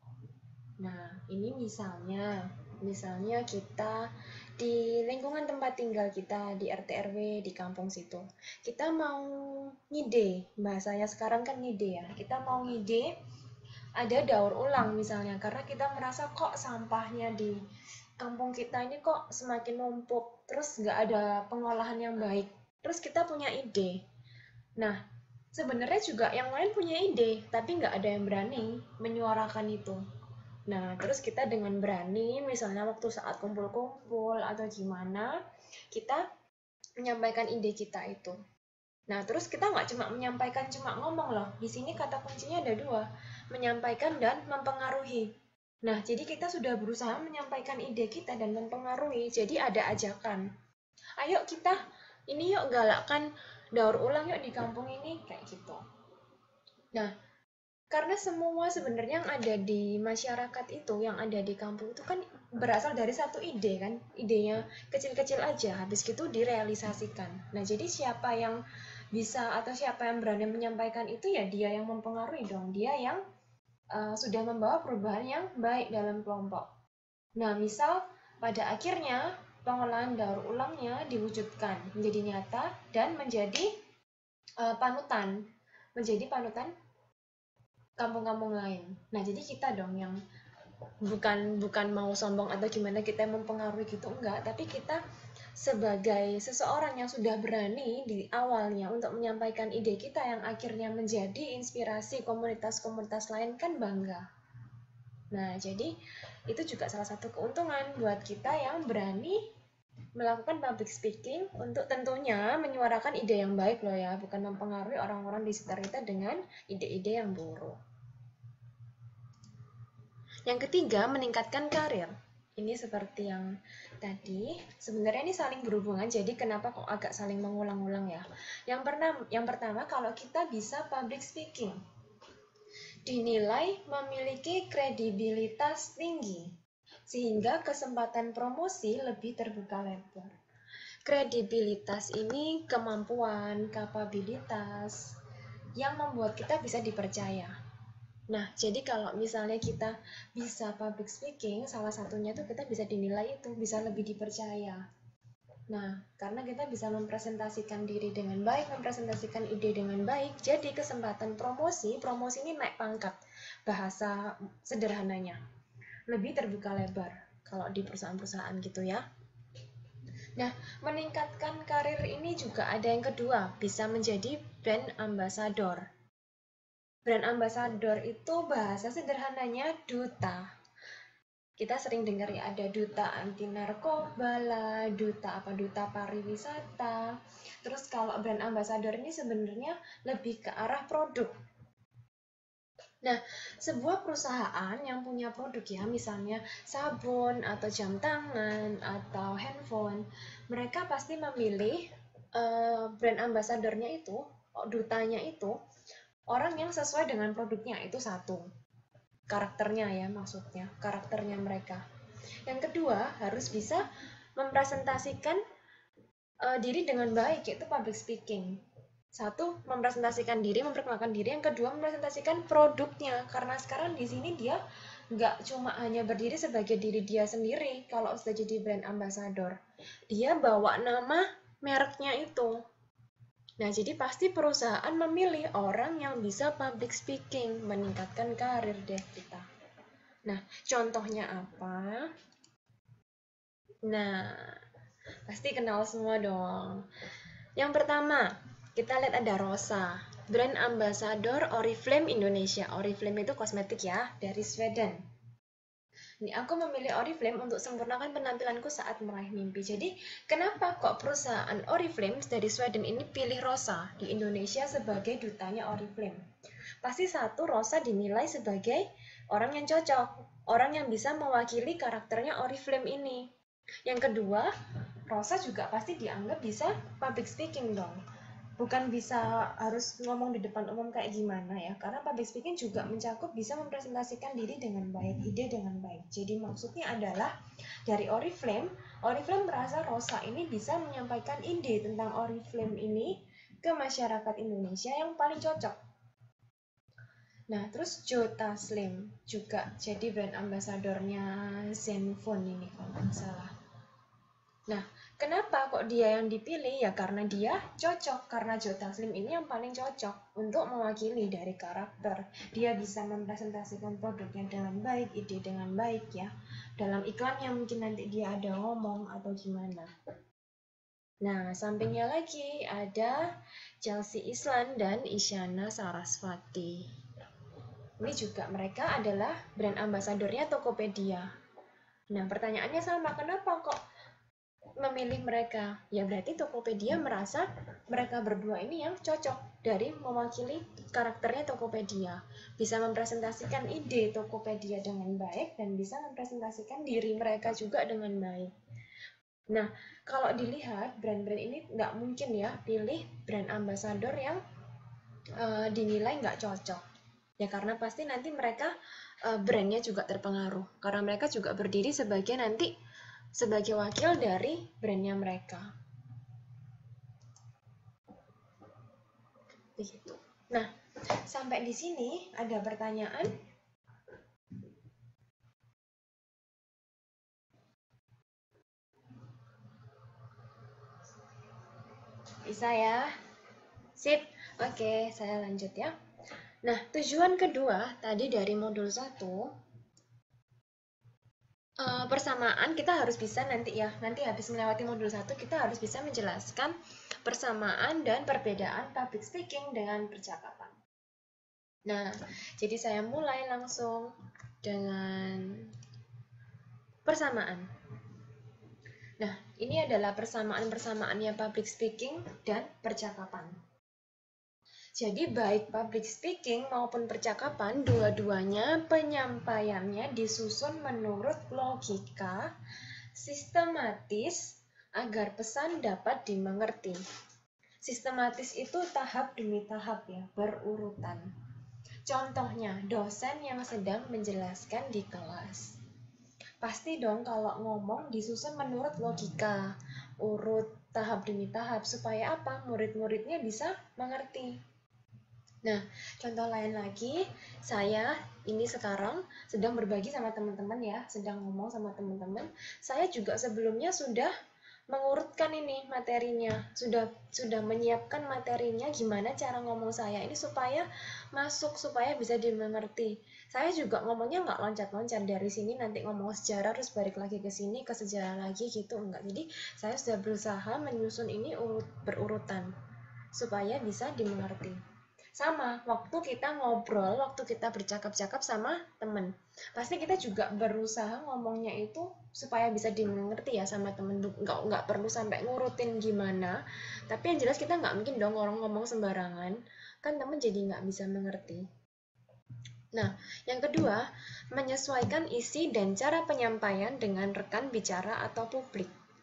Nah, ini misalnya, misalnya kita di lingkungan tempat tinggal kita, di R T R W, di kampung situ. Kita mau ngide, bahasanya sekarang kan ngide ya. Kita mau ngide, ada daur ulang misalnya, karena kita merasa kok sampahnya di kampung kita ini kok semakin numpuk, terus nggak ada pengolahan yang baik. Terus kita punya ide. Nah, sebenarnya juga yang lain punya ide, tapi nggak ada yang berani menyuarakan itu. Nah, terus kita dengan berani, misalnya waktu saat kumpul-kumpul atau gimana, kita menyampaikan ide kita itu. Nah, terus kita nggak cuma menyampaikan, cuma ngomong loh. Di sini kata kuncinya ada dua, menyampaikan dan mempengaruhi. Nah, jadi kita sudah berusaha menyampaikan ide kita dan mempengaruhi. Jadi ada ajakan. Ayo kita, ini yuk galakkan daur ulang yuk di kampung ini, kayak gitu. Nah, karena semua sebenarnya yang ada di masyarakat itu, yang ada di kampung itu kan berasal dari satu ide kan, idenya kecil-kecil aja, habis gitu direalisasikan. Nah, jadi siapa yang bisa atau siapa yang berani menyampaikan itu ya dia yang mempengaruhi dong, dia yang uh, sudah membawa perubahan yang baik dalam kelompok. Nah, misal pada akhirnya pengolahan daur ulangnya diwujudkan menjadi nyata dan menjadi uh, panutan, menjadi panutan kampung-kampung lain. Nah, jadi kita dong yang bukan bukan mau sombong atau gimana kita mempengaruhi gitu, enggak, tapi kita sebagai seseorang yang sudah berani di awalnya untuk menyampaikan ide kita yang akhirnya menjadi inspirasi komunitas-komunitas lain kan bangga. Nah, jadi itu juga salah satu keuntungan buat kita yang berani melakukan public speaking untuk tentunya menyuarakan ide yang baik loh ya, bukan mempengaruhi orang-orang di sekitar kita dengan ide-ide yang buruk. Yang ketiga, meningkatkan karir. Ini seperti yang tadi, sebenarnya ini saling berhubungan, jadi kenapa kok agak saling mengulang-ulang ya. Yang pertama, yang pertama kalau kita bisa public speaking, dinilai memiliki kredibilitas tinggi, sehingga kesempatan promosi lebih terbuka lebar. Kredibilitas ini kemampuan, kapabilitas yang membuat kita bisa dipercaya. Nah, jadi kalau misalnya kita bisa public speaking, salah satunya tuh kita bisa dinilai itu, bisa lebih dipercaya. Nah, karena kita bisa mempresentasikan diri dengan baik, mempresentasikan ide dengan baik, jadi kesempatan promosi, promosi ini naik pangkat, bahasa sederhananya. Lebih terbuka lebar, kalau di perusahaan-perusahaan gitu ya. Nah, meningkatkan karir ini juga ada yang kedua, bisa menjadi brand ambassador. Brand ambassador itu bahasa sederhananya duta. Kita sering dengar ya ada duta anti narkoba lah, duta apa duta pariwisata. Terus kalau brand ambassador ini sebenarnya lebih ke arah produk. Nah, sebuah perusahaan yang punya produk ya, misalnya sabun atau jam tangan atau handphone, mereka pasti memilih uh, brand ambassador-nya itu, dutanya itu orang yang sesuai dengan produknya, itu satu. Karakternya ya, maksudnya karakternya mereka. Yang kedua, harus bisa mempresentasikan uh, diri dengan baik, yaitu public speaking. Satu, mempresentasikan diri, memperkenalkan diri. Yang kedua, mempresentasikan produknya. Karena sekarang di sini dia nggak cuma hanya berdiri sebagai diri dia sendiri kalau sudah jadi brand ambassador. Dia bawa nama mereknya itu. Nah, jadi pasti perusahaan memilih orang yang bisa public speaking, meningkatkan karir deh kita. Nah, contohnya apa? Nah, pasti kenal semua dong. Yang pertama, kita lihat ada Rosa, brand ambassador Oriflame Indonesia. Oriflame itu kosmetik ya, dari Sweden. Ini aku memilih Oriflame untuk sempurnakan penampilanku saat meraih mimpi. Jadi, kenapa kok perusahaan Oriflame dari Sweden ini pilih Rosa di Indonesia sebagai dutanya Oriflame? Pasti satu, Rosa dinilai sebagai orang yang cocok, orang yang bisa mewakili karakternya Oriflame ini. Yang kedua, Rosa juga pasti dianggap bisa public speaking dong. Bukan bisa harus ngomong di depan umum kayak gimana ya, karena public speaking juga mencakup bisa mempresentasikan diri dengan baik, ide dengan baik. Jadi maksudnya adalah dari Oriflame, Oriflame merasa Rosa ini bisa menyampaikan ide tentang Oriflame ini ke masyarakat Indonesia yang paling cocok. Nah, terus Joe Taslim juga jadi brand ambassador-nya Zenfone ini kalau nggak salah. Nah, kenapa kok dia yang dipilih? Ya karena dia cocok, karena Joe Taslim ini yang paling cocok untuk mewakili dari karakter. Dia bisa mempresentasikan produknya dengan baik, ide dengan baik ya. Dalam iklannya mungkin nanti dia ada ngomong atau gimana. Nah, sampingnya lagi ada Chelsea Islan dan Isyana Sarasvati. Ini juga mereka adalah brand ambassador-nya Tokopedia. Nah, pertanyaannya sama, kenapa kok memilih mereka? Ya berarti Tokopedia merasa mereka berdua ini yang cocok dari mewakili karakternya Tokopedia, bisa mempresentasikan ide Tokopedia dengan baik dan bisa mempresentasikan diri mereka juga dengan baik. Nah, kalau dilihat brand-brand ini nggak mungkin ya pilih brand ambassador yang uh, dinilai nggak cocok ya, karena pasti nanti mereka uh, brandnya juga terpengaruh karena mereka juga berdiri sebagai nanti sebagai wakil dari brandnya mereka. Begitu. Nah, sampai di sini ada pertanyaan? Bisa ya? Sip. Oke, saya lanjut ya. Nah, tujuan kedua tadi dari modul satu, Uh, persamaan kita harus bisa nanti ya, nanti habis melewati modul satu kita harus bisa menjelaskan persamaan dan perbedaan public speaking dengan percakapan. Nah, jadi saya mulai langsung dengan persamaan. Nah, ini adalah persamaan-persamaannya public speaking dan percakapan. Jadi baik public speaking maupun percakapan, dua-duanya penyampaiannya disusun menurut logika, sistematis, agar pesan dapat dimengerti. Sistematis itu tahap demi tahap ya, berurutan. Contohnya, dosen yang sedang menjelaskan di kelas. Pasti dong kalau ngomong disusun menurut logika, urut tahap demi tahap, supaya apa? Murid-muridnya bisa mengerti. Nah, contoh lain lagi, saya ini sekarang sedang berbagi sama teman-teman ya, sedang ngomong sama teman-teman. Saya juga sebelumnya sudah mengurutkan ini materinya, sudah sudah menyiapkan materinya gimana cara ngomong saya ini supaya masuk, supaya bisa dimengerti. Saya juga ngomongnya nggak loncat-loncat dari sini nanti ngomong sejarah terus balik lagi ke sini ke sejarah lagi gitu, enggak. Jadi saya sudah berusaha menyusun ini urut, berurutan supaya bisa dimengerti. Sama, waktu kita ngobrol, waktu kita bercakap-cakap sama temen, pasti kita juga berusaha ngomongnya itu supaya bisa dimengerti ya sama temen. Nggak, nggak perlu sampai ngurutin gimana, tapi yang jelas kita nggak mungkin dong orang ngomong sembarangan, kan temen jadi nggak bisa mengerti. Nah, yang kedua, menyesuaikan isi dan cara penyampaian dengan rekan bicara atau publik.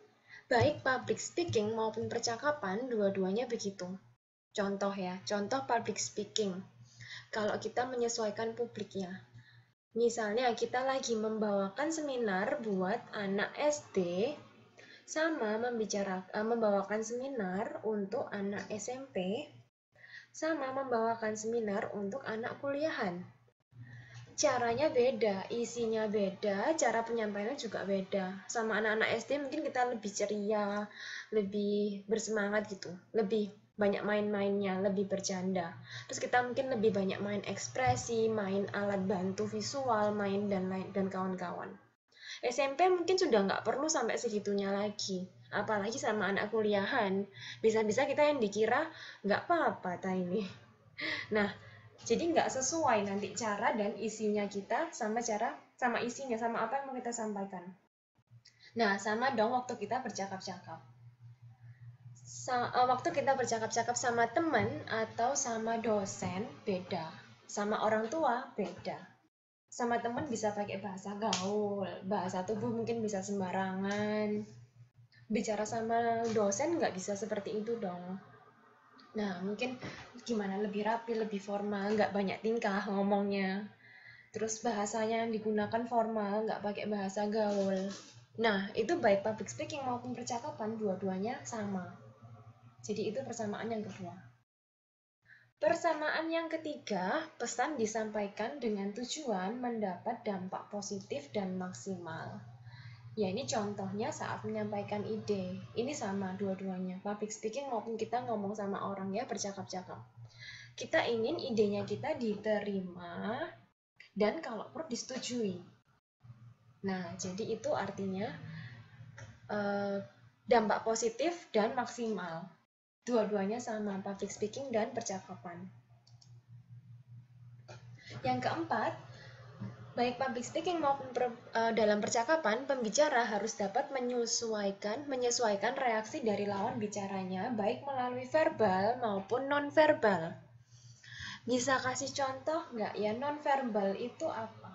Baik public speaking maupun percakapan, dua-duanya begitu. Contoh ya, contoh public speaking. Kalau kita menyesuaikan publiknya. Misalnya kita lagi membawakan seminar buat anak S D, sama membicarakan membawakan seminar untuk anak S M P, sama membawakan seminar untuk anak kuliahan. Caranya beda, isinya beda, cara penyampaiannya juga beda. Sama anak-anak S D mungkin kita lebih ceria, lebih bersemangat gitu, lebih banyak main-mainnya, lebih bercanda. Terus kita mungkin lebih banyak main ekspresi, main alat bantu visual, main dan lain dan kawan-kawan. S M P mungkin sudah nggak perlu sampai segitunya lagi. Apalagi sama anak kuliahan. Bisa-bisa kita yang dikira nggak apa-apa ta ini. Nah, jadi nggak sesuai nanti cara dan isinya kita sama cara sama isinya sama apa yang mau kita sampaikan. Nah, sama dong waktu kita bercakap-cakap. Sa waktu kita bercakap-cakap sama teman atau sama dosen beda, sama orang tua beda. Sama teman bisa pakai bahasa gaul, bahasa tubuh mungkin bisa sembarangan. Bicara sama dosen nggak bisa seperti itu dong. Nah, mungkin gimana lebih rapi, lebih formal, nggak banyak tingkah ngomongnya. Terus bahasanya yang digunakan formal, nggak pakai bahasa gaul. Nah, itu baik public speaking maupun percakapan, dua-duanya sama. Jadi itu persamaan yang kedua. Persamaan yang ketiga, pesan disampaikan dengan tujuan mendapat dampak positif dan maksimal. Ya, ini contohnya saat menyampaikan ide. Ini sama dua-duanya, public speaking maupun kita ngomong sama orang ya, bercakap-cakap. Kita ingin idenya kita diterima dan kalau perlu disetujui. Nah, jadi itu artinya eh, dampak positif dan maksimal. Dua-duanya sama, public speaking dan percakapan. Yang keempat, baik public speaking maupun per, uh, dalam percakapan, pembicara harus dapat menyesuaikan menyesuaikan reaksi dari lawan bicaranya, baik melalui verbal maupun non-verbal. Bisa kasih contoh nggak ya, non-verbal itu apa?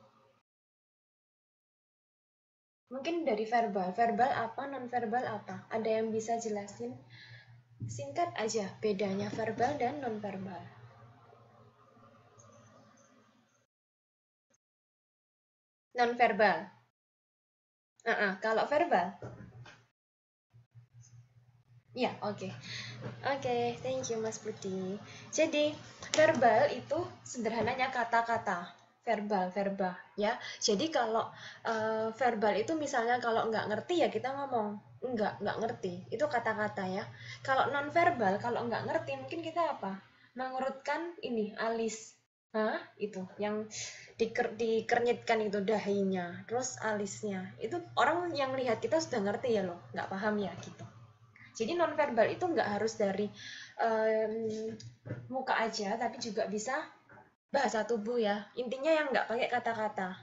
Mungkin dari verbal, verbal apa, non-verbal apa? Ada yang bisa jelasin? Singkat aja bedanya verbal dan non-verbal. Non-verbal. Uh-uh. Kalau verbal? Ya, oke. Okay. Oke, okay, thank you Mas Putih. Jadi, verbal itu sederhananya kata-kata. Verbal, verba, ya. Jadi kalau uh, verbal itu misalnya kalau nggak ngerti ya kita ngomong nggak, nggak ngerti. Itu kata-kata ya. Kalau non-verbal, kalau nggak ngerti mungkin kita apa? Mengurutkan ini, alis. Hah? Itu, yang diker, dikernyitkan itu dahinya, terus alisnya. Itu orang yang lihat kita sudah ngerti ya loh, nggak paham ya gitu. Jadi nonverbal itu nggak harus dari um, muka aja, tapi juga bisa bahasa tubuh ya. Intinya yang nggak pakai kata-kata.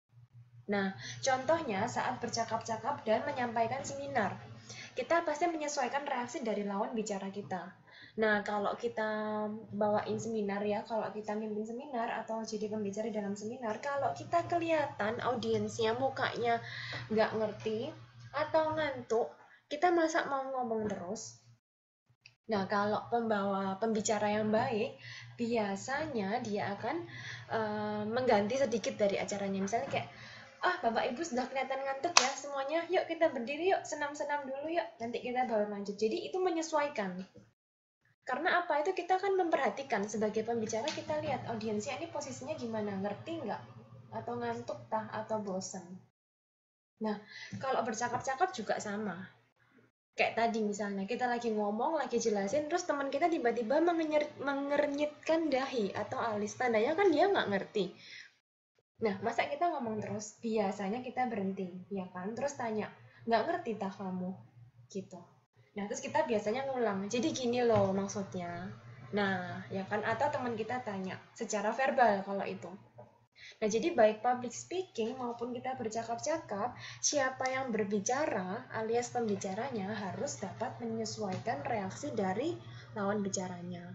Nah, contohnya saat bercakap-cakap dan menyampaikan seminar, kita pasti menyesuaikan reaksi dari lawan bicara kita. Nah, kalau kita bawain seminar ya, kalau kita mimpin seminar atau jadi pembicara dalam seminar, kalau kita kelihatan audiensnya mukanya nggak ngerti atau ngantuk, kita masa mau ngomong terus? Nah, kalau pembawa pembicara yang baik, biasanya dia akan uh, mengganti sedikit dari acaranya. Misalnya kayak, ah Bapak Ibu sudah kelihatan ngantuk ya semuanya, yuk kita berdiri yuk, senam-senam dulu yuk, nanti kita baru lanjut. Jadi itu menyesuaikan. Karena apa? Itu kita kan memperhatikan sebagai pembicara, kita lihat audiensnya ini posisinya gimana, ngerti nggak? Atau ngantuk tah, atau bosan. Nah, kalau bercakap-cakap juga sama. Kayak tadi misalnya, kita lagi ngomong, lagi jelasin, terus teman kita tiba-tiba mengernyitkan dahi atau alis. Tandanya kan dia nggak ngerti. Nah, masa kita ngomong terus? Biasanya kita berhenti, ya kan? Terus tanya, nggak ngerti tak kamu? Gitu. Nah, terus kita biasanya ngulang. Jadi gini loh maksudnya. Nah, ya kan? Atau teman kita tanya, secara verbal kalau itu. Nah, jadi baik public speaking maupun kita bercakap-cakap, siapa yang berbicara alias pembicaranya harus dapat menyesuaikan reaksi dari lawan bicaranya.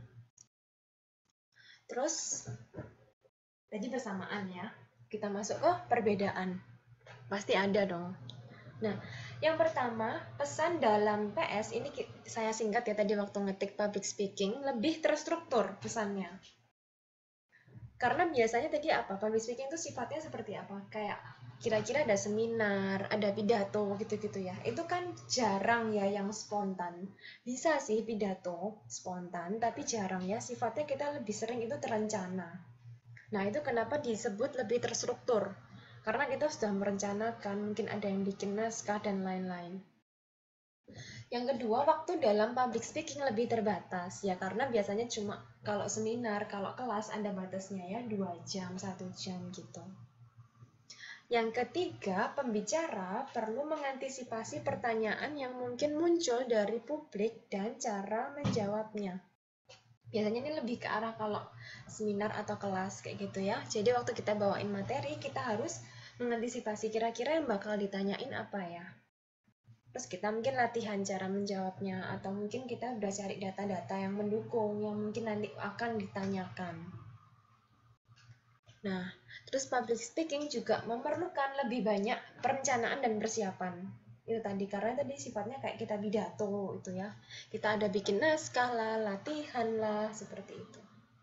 Terus, tadi bersamaan ya. Kita masuk ke perbedaan. Pasti ada dong. Nah, Yang pertama, pesan dalam P S, ini saya singkat ya tadi waktu ngetik public speaking, lebih terstruktur pesannya. Karena biasanya tadi apa, public speaking itu sifatnya seperti apa? Kayak kira-kira ada seminar, ada pidato gitu-gitu ya. Itu kan jarang ya yang spontan. Bisa sih pidato spontan, tapi jarang ya. Sifatnya kita lebih sering itu terencana. Nah, itu kenapa disebut lebih terstruktur. Karena kita sudah merencanakan, mungkin ada yang bikin naskah dan lain-lain. Yang kedua, waktu dalam public speaking lebih terbatas. Ya, karena biasanya cuma kalau seminar, kalau kelas ada batasnya ya, dua jam, satu jam gitu. Yang ketiga, pembicara perlu mengantisipasi pertanyaan yang mungkin muncul dari publik dan cara menjawabnya. Biasanya ini lebih ke arah kalau seminar atau kelas kayak gitu ya. Jadi waktu kita bawain materi, kita harus mengantisipasi kira-kira yang bakal ditanyain apa ya. Terus kita mungkin latihan cara menjawabnya, atau mungkin kita udah cari data-data yang mendukung, yang mungkin nanti akan ditanyakan. Nah, terus public speaking juga memerlukan lebih banyak perencanaan dan persiapan. Itu tadi, karena tadi sifatnya kayak kita pidato itu ya. Kita ada bikin naskah lah, latihan lah, seperti itu.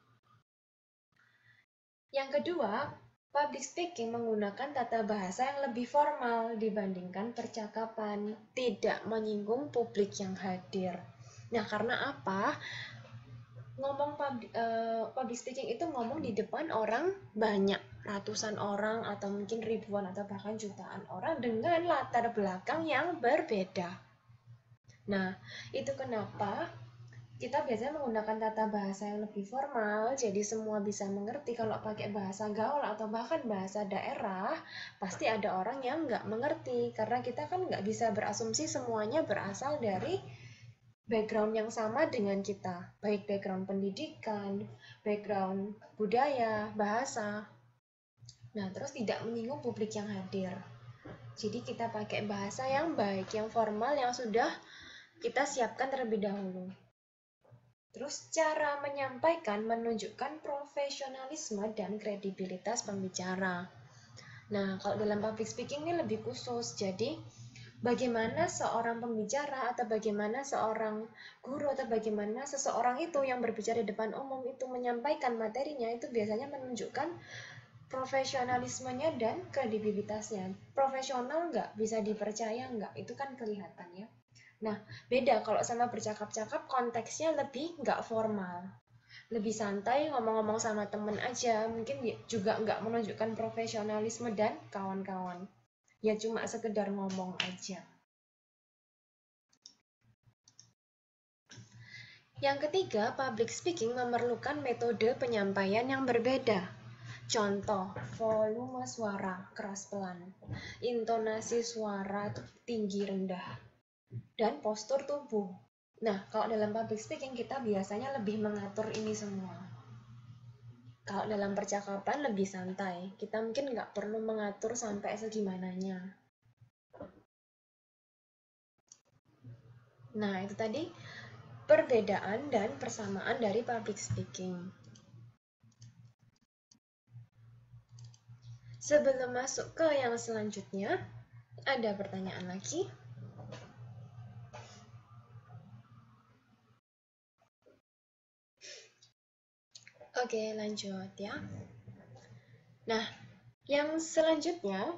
Yang kedua, public speaking menggunakan tata bahasa yang lebih formal dibandingkan percakapan, tidak menyinggung publik yang hadir. Nah, karena apa? Ngomong public, uh, public speaking itu ngomong di depan orang banyak, ratusan orang atau mungkin ribuan atau bahkan jutaan orang dengan latar belakang yang berbeda. Nah, itu kenapa kita biasanya menggunakan tata bahasa yang lebih formal, jadi semua bisa mengerti. Kalau pakai bahasa gaul atau bahkan bahasa daerah, pasti ada orang yang nggak mengerti, karena kita kan nggak bisa berasumsi semuanya berasal dari background yang sama dengan kita, baik background pendidikan, background budaya, bahasa. Nah, terus tidak menyinggung publik yang hadir. Jadi kita pakai bahasa yang baik, yang formal, yang sudah kita siapkan terlebih dahulu. Terus cara menyampaikan menunjukkan profesionalisme dan kredibilitas pembicara. Nah, kalau dalam public speaking ini lebih khusus. Jadi, bagaimana seorang pembicara atau bagaimana seorang guru atau bagaimana seseorang itu yang berbicara di depan umum itu menyampaikan materinya, itu biasanya menunjukkan profesionalismenya dan kredibilitasnya. Profesional nggak? Bisa dipercaya nggak? Itu kan kelihatan ya. Nah, beda kalau sama bercakap-cakap, konteksnya lebih nggak formal. Lebih santai, ngomong-ngomong sama temen aja, mungkin juga nggak menunjukkan profesionalisme dan kawan-kawan. Ya cuma sekedar ngomong aja. Yang ketiga, public speaking memerlukan metode penyampaian yang berbeda. Contoh, volume suara keras pelan, intonasi suara tinggi rendah, dan postur tubuh. Nah, kalau dalam public speaking kita biasanya lebih mengatur ini semua. Kalau dalam percakapan lebih santai, kita mungkin nggak perlu mengatur sampai segimananya. Nah, itu tadi perbedaan dan persamaan dari public speaking. Sebelum masuk ke yang selanjutnya, ada pertanyaan lagi? Oke, lanjut ya. Nah, yang selanjutnya,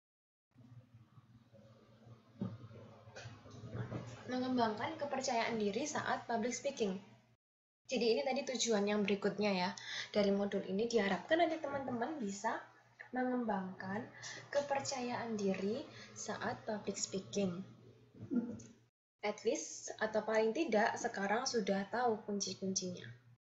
mengembangkan kepercayaan diri saat public speaking. Jadi ini tadi tujuan yang berikutnya ya. Dari modul ini diharapkan nanti teman-teman bisa mengembangkan kepercayaan diri saat public speaking. At least atau paling tidak sekarang sudah tahu kunci-kuncinya.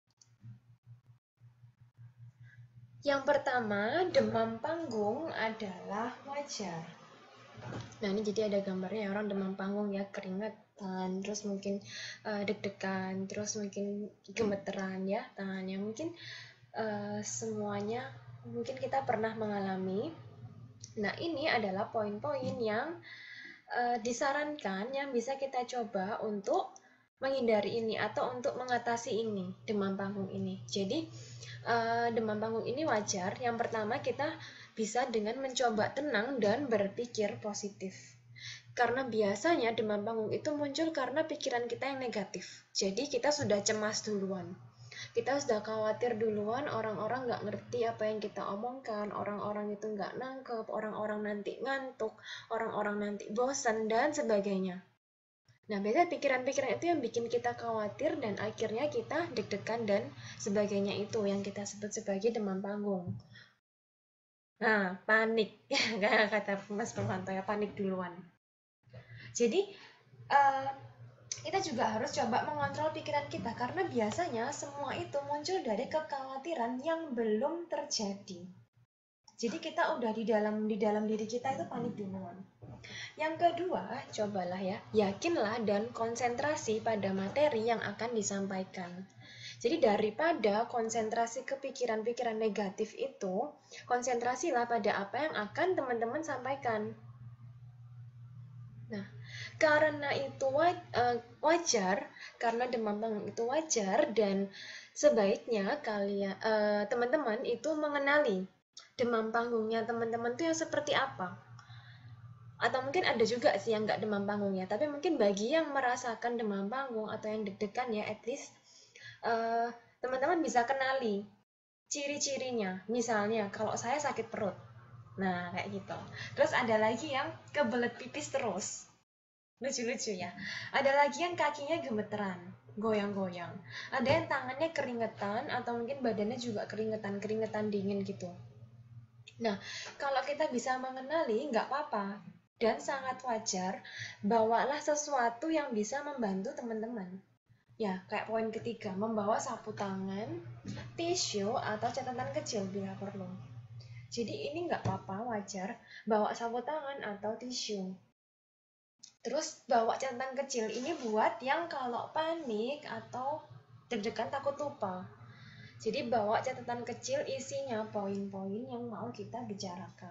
Yang pertama, demam panggung adalah wajar. Nah, ini jadi ada gambarnya orang demam panggung ya, keringetan, terus mungkin uh, deg-degan, terus mungkin gemeteran ya tangannya. Mungkin uh, semuanya mungkin kita pernah mengalami. Nah, ini adalah poin-poin yang uh, disarankan yang bisa kita coba untuk menghindari ini atau untuk mengatasi ini, demam panggung ini. Jadi, uh, demam panggung ini wajar. Yang pertama, kita bisa dengan mencoba tenang dan berpikir positif. Karena biasanya demam panggung itu muncul karena pikiran kita yang negatif. Jadi kita sudah cemas duluan. Kita sudah khawatir duluan, orang-orang nggak ngerti apa yang kita omongkan, orang-orang itu nggak nangkep, orang-orang nanti ngantuk, orang-orang nanti bosan, dan sebagainya. Nah, biasanya pikiran-pikiran itu yang bikin kita khawatir dan akhirnya kita deg-degan dan sebagainya, itu yang kita sebut sebagai demam panggung. Nah, panik, kata Mas Purwanto ya, panik duluan. Jadi, uh, kita juga harus coba mengontrol pikiran kita, karena biasanya semua itu muncul dari kekhawatiran yang belum terjadi. Jadi kita udah di dalam di dalam diri kita itu panik duluan. Yang kedua, cobalah ya, yakinlah dan konsentrasi pada materi yang akan disampaikan. Jadi daripada konsentrasi ke pikiran-pikiran negatif itu, konsentrasilah pada apa yang akan teman-teman sampaikan. Nah, karena itu wajar, karena demam panggung itu wajar, dan sebaiknya kalian uh, teman-teman itu mengenali demam panggungnya teman-teman itu yang seperti apa. Atau mungkin ada juga sih yang nggak demam panggungnya, tapi mungkin bagi yang merasakan demam panggung atau yang deg-degan ya, at least uh, teman-teman bisa kenali ciri-cirinya. Misalnya kalau saya sakit perut, nah kayak gitu. Terus ada lagi yang kebelet pipis terus, lucu-lucu ya. Ada lagi yang kakinya gemeteran, goyang-goyang. Ada yang tangannya keringetan atau mungkin badannya juga keringetan-keringetan dingin gitu. Nah, kalau kita bisa mengenali, nggak apa-apa dan sangat wajar, bawalah sesuatu yang bisa membantu teman-teman. Ya, kayak poin ketiga, membawa sapu tangan, tisu, atau catatan kecil bila perlu. Jadi ini nggak apa-apa, wajar, bawa sapu tangan atau tisu. Terus bawa catatan kecil ini buat yang kalau panik atau deg-degan takut lupa. Jadi bawa catatan kecil isinya poin-poin yang mau kita bicarakan.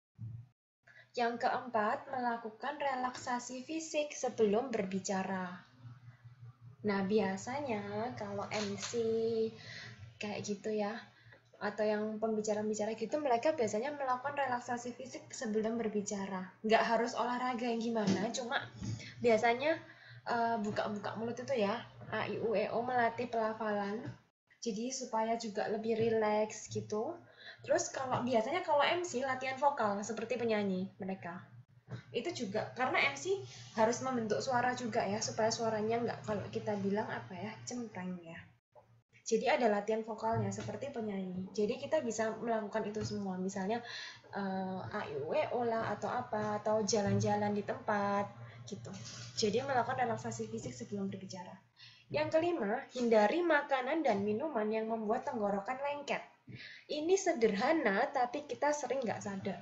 Yang keempat, melakukan relaksasi fisik sebelum berbicara. Nah, biasanya kalau M C kayak gitu ya, atau yang pembicara-bicara gitu, mereka biasanya melakukan relaksasi fisik sebelum berbicara. Nggak harus olahraga yang gimana, cuma biasanya buka-buka uh, mulut itu ya, A I U E O, melatih pelafalan, jadi supaya juga lebih rileks gitu. Terus kalau biasanya kalau M C latihan vokal seperti penyanyi mereka. Itu juga karena M C harus membentuk suara juga ya, supaya suaranya nggak, kalau kita bilang apa ya, cempreng ya. Jadi ada latihan vokalnya seperti penyanyi. Jadi kita bisa melakukan itu semua, misalnya uh, A I U E O lah atau apa, atau jalan-jalan di tempat gitu. Jadi melakukan relaksasi fisik sebelum berbicara. Yang kelima, hindari makanan dan minuman yang membuat tenggorokan lengket. Ini sederhana tapi kita sering nggak sadar.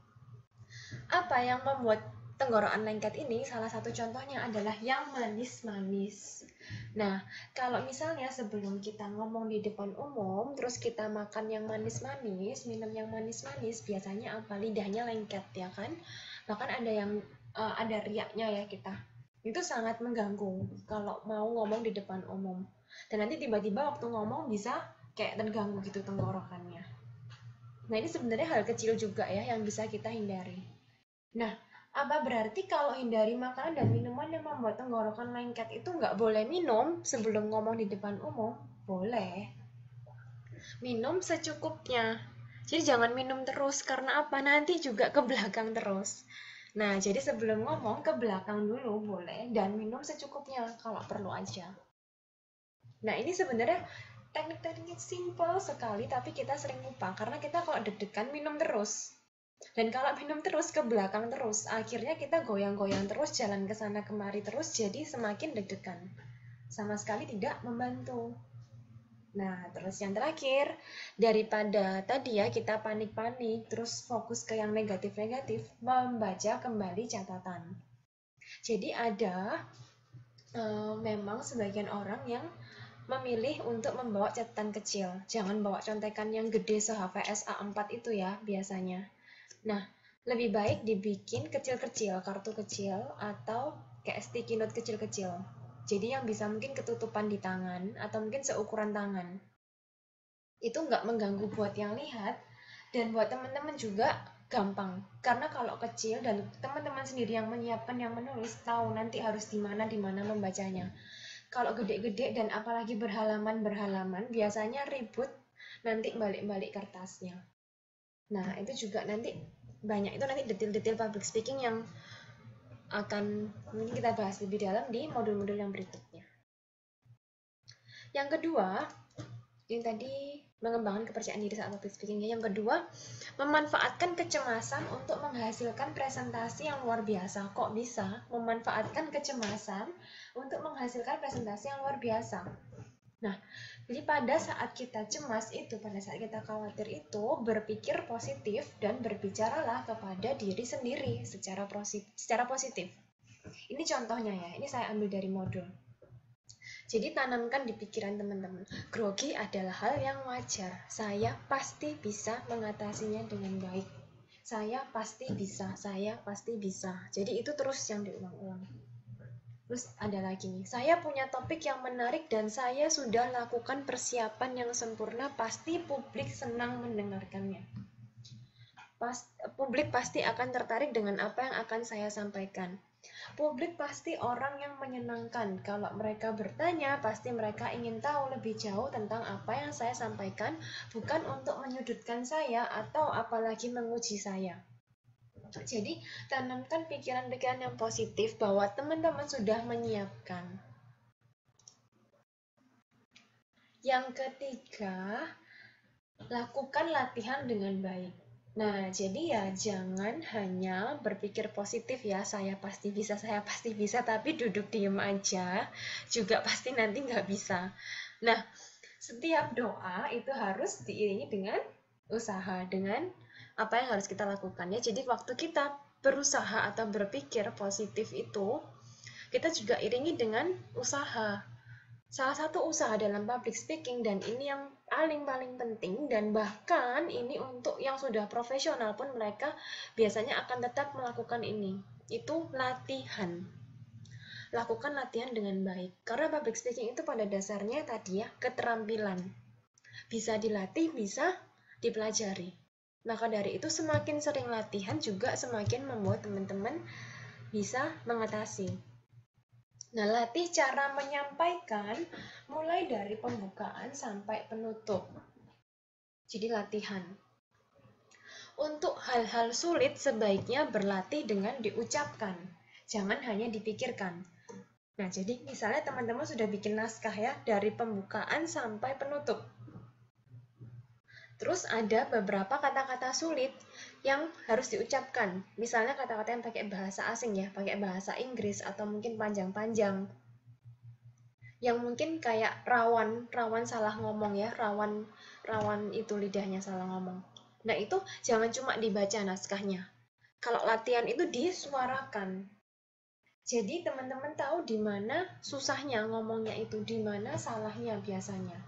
Apa yang membuat tenggorokan lengket ini? Salah satu contohnya adalah yang manis-manis. Nah, kalau misalnya sebelum kita ngomong di depan umum, terus kita makan yang manis-manis, minum yang manis-manis, biasanya apa? Lidahnya lengket ya kan? Bahkan ada yang uh, ada riaknya ya kita. Itu sangat mengganggu kalau mau ngomong di depan umum. Dan nanti tiba-tiba waktu ngomong bisa kayak terganggu gitu tenggorokannya. Nah, ini sebenarnya hal kecil juga ya yang bisa kita hindari. Nah, apa berarti kalau hindari makanan dan minuman yang membuat tenggorokan lengket itu nggak boleh minum sebelum ngomong di depan umum? Boleh. Minum secukupnya. Jadi jangan minum terus, karena apa? Nanti juga ke belakang terus. Nah, jadi sebelum ngomong ke belakang dulu boleh, dan minum secukupnya kalau perlu aja. Nah, ini sebenarnya teknik-teknik simple sekali, tapi kita sering lupa karena kita kalau deg-degan minum terus. Dan kalau minum terus ke belakang terus, akhirnya kita goyang-goyang terus, jalan ke sana kemari terus, jadi semakin deg-degan. Sama sekali tidak membantu. Nah, terus yang terakhir, daripada tadi ya kita panik-panik, terus fokus ke yang negatif-negatif, membaca kembali catatan. Jadi ada uh, memang sebagian orang yang memilih untuk membawa catatan kecil. Jangan bawa contekan yang gede se-H V S A empat itu ya biasanya. Nah, lebih baik dibikin kecil-kecil, kartu kecil, atau kayak sticky note kecil-kecil. Jadi yang bisa mungkin ketutupan di tangan, atau mungkin seukuran tangan. Itu nggak mengganggu buat yang lihat, dan buat teman-teman juga gampang. Karena kalau kecil dan teman-teman sendiri yang menyiapkan, yang menulis, tahu nanti harus di mana di mana membacanya. Kalau gede-gede dan apalagi berhalaman-berhalaman, biasanya ribut nanti balik-balik kertasnya. Nah, itu juga nanti banyak itu nanti detail-detail public speaking yang akan mungkin kita bahas lebih dalam di modul-modul yang berikutnya. Yang kedua, ini tadi mengembangkan kepercayaan diri saat public speakingnya. Yang kedua, memanfaatkan kecemasan untuk menghasilkan presentasi yang luar biasa. Kok bisa memanfaatkan kecemasan untuk menghasilkan presentasi yang luar biasa? Nah, jadi pada saat kita cemas itu, pada saat kita khawatir itu, berpikir positif dan berbicaralah kepada diri sendiri secara positif. Secara positif. Ini contohnya ya, ini saya ambil dari modul. Jadi tanamkan di pikiran teman-teman, grogi adalah hal yang wajar. Saya pasti bisa mengatasinya dengan baik. Saya pasti bisa, saya pasti bisa. Jadi itu terus yang diulang-ulang. Terus ada lagi nih, saya punya topik yang menarik dan saya sudah lakukan persiapan yang sempurna, pasti publik senang mendengarkannya. Pas, publik pasti akan tertarik dengan apa yang akan saya sampaikan. Publik pasti orang yang menyenangkan. Kalau mereka bertanya, pasti mereka ingin tahu lebih jauh tentang apa yang saya sampaikan, bukan untuk menyudutkan saya atau apalagi menguji saya. Jadi, tanamkan pikiran-pikiran yang positif bahwa teman-teman sudah menyiapkan. Yang ketiga, lakukan latihan dengan baik. Nah, jadi ya jangan hanya berpikir positif ya, saya pasti bisa, saya pasti bisa, tapi duduk diem aja, juga pasti nanti nggak bisa. Nah, setiap doa itu harus diiringi dengan usaha, dengan apa yang harus kita lakukan ya. Jadi waktu kita berusaha atau berpikir positif itu, kita juga iringi dengan usaha. Salah satu usaha dalam public speaking, dan ini yang paling-paling penting, dan bahkan ini untuk yang sudah profesional pun mereka biasanya akan tetap melakukan ini, itu latihan. Lakukan latihan dengan baik, karena public speaking itu pada dasarnya tadi ya, keterampilan. Bisa dilatih, bisa dipelajari. Maka dari itu semakin sering latihan juga semakin membuat teman-teman bisa mengatasi. Nah, latih cara menyampaikan mulai dari pembukaan sampai penutup. Jadi latihan. Untuk hal-hal sulit sebaiknya berlatih dengan diucapkan. Jangan hanya dipikirkan. Nah, jadi misalnya teman-teman sudah bikin naskah ya, dari pembukaan sampai penutup. Terus ada beberapa kata-kata sulit yang harus diucapkan. Misalnya kata-kata yang pakai bahasa asing ya, pakai bahasa Inggris atau mungkin panjang-panjang. Yang mungkin kayak rawan, rawan salah ngomong ya, rawan rawan itu lidahnya salah ngomong. Nah, itu jangan cuma dibaca naskahnya. Kalau latihan itu disuarakan. Jadi teman-teman tahu di mana susahnya ngomongnya itu, di mana salahnya biasanya.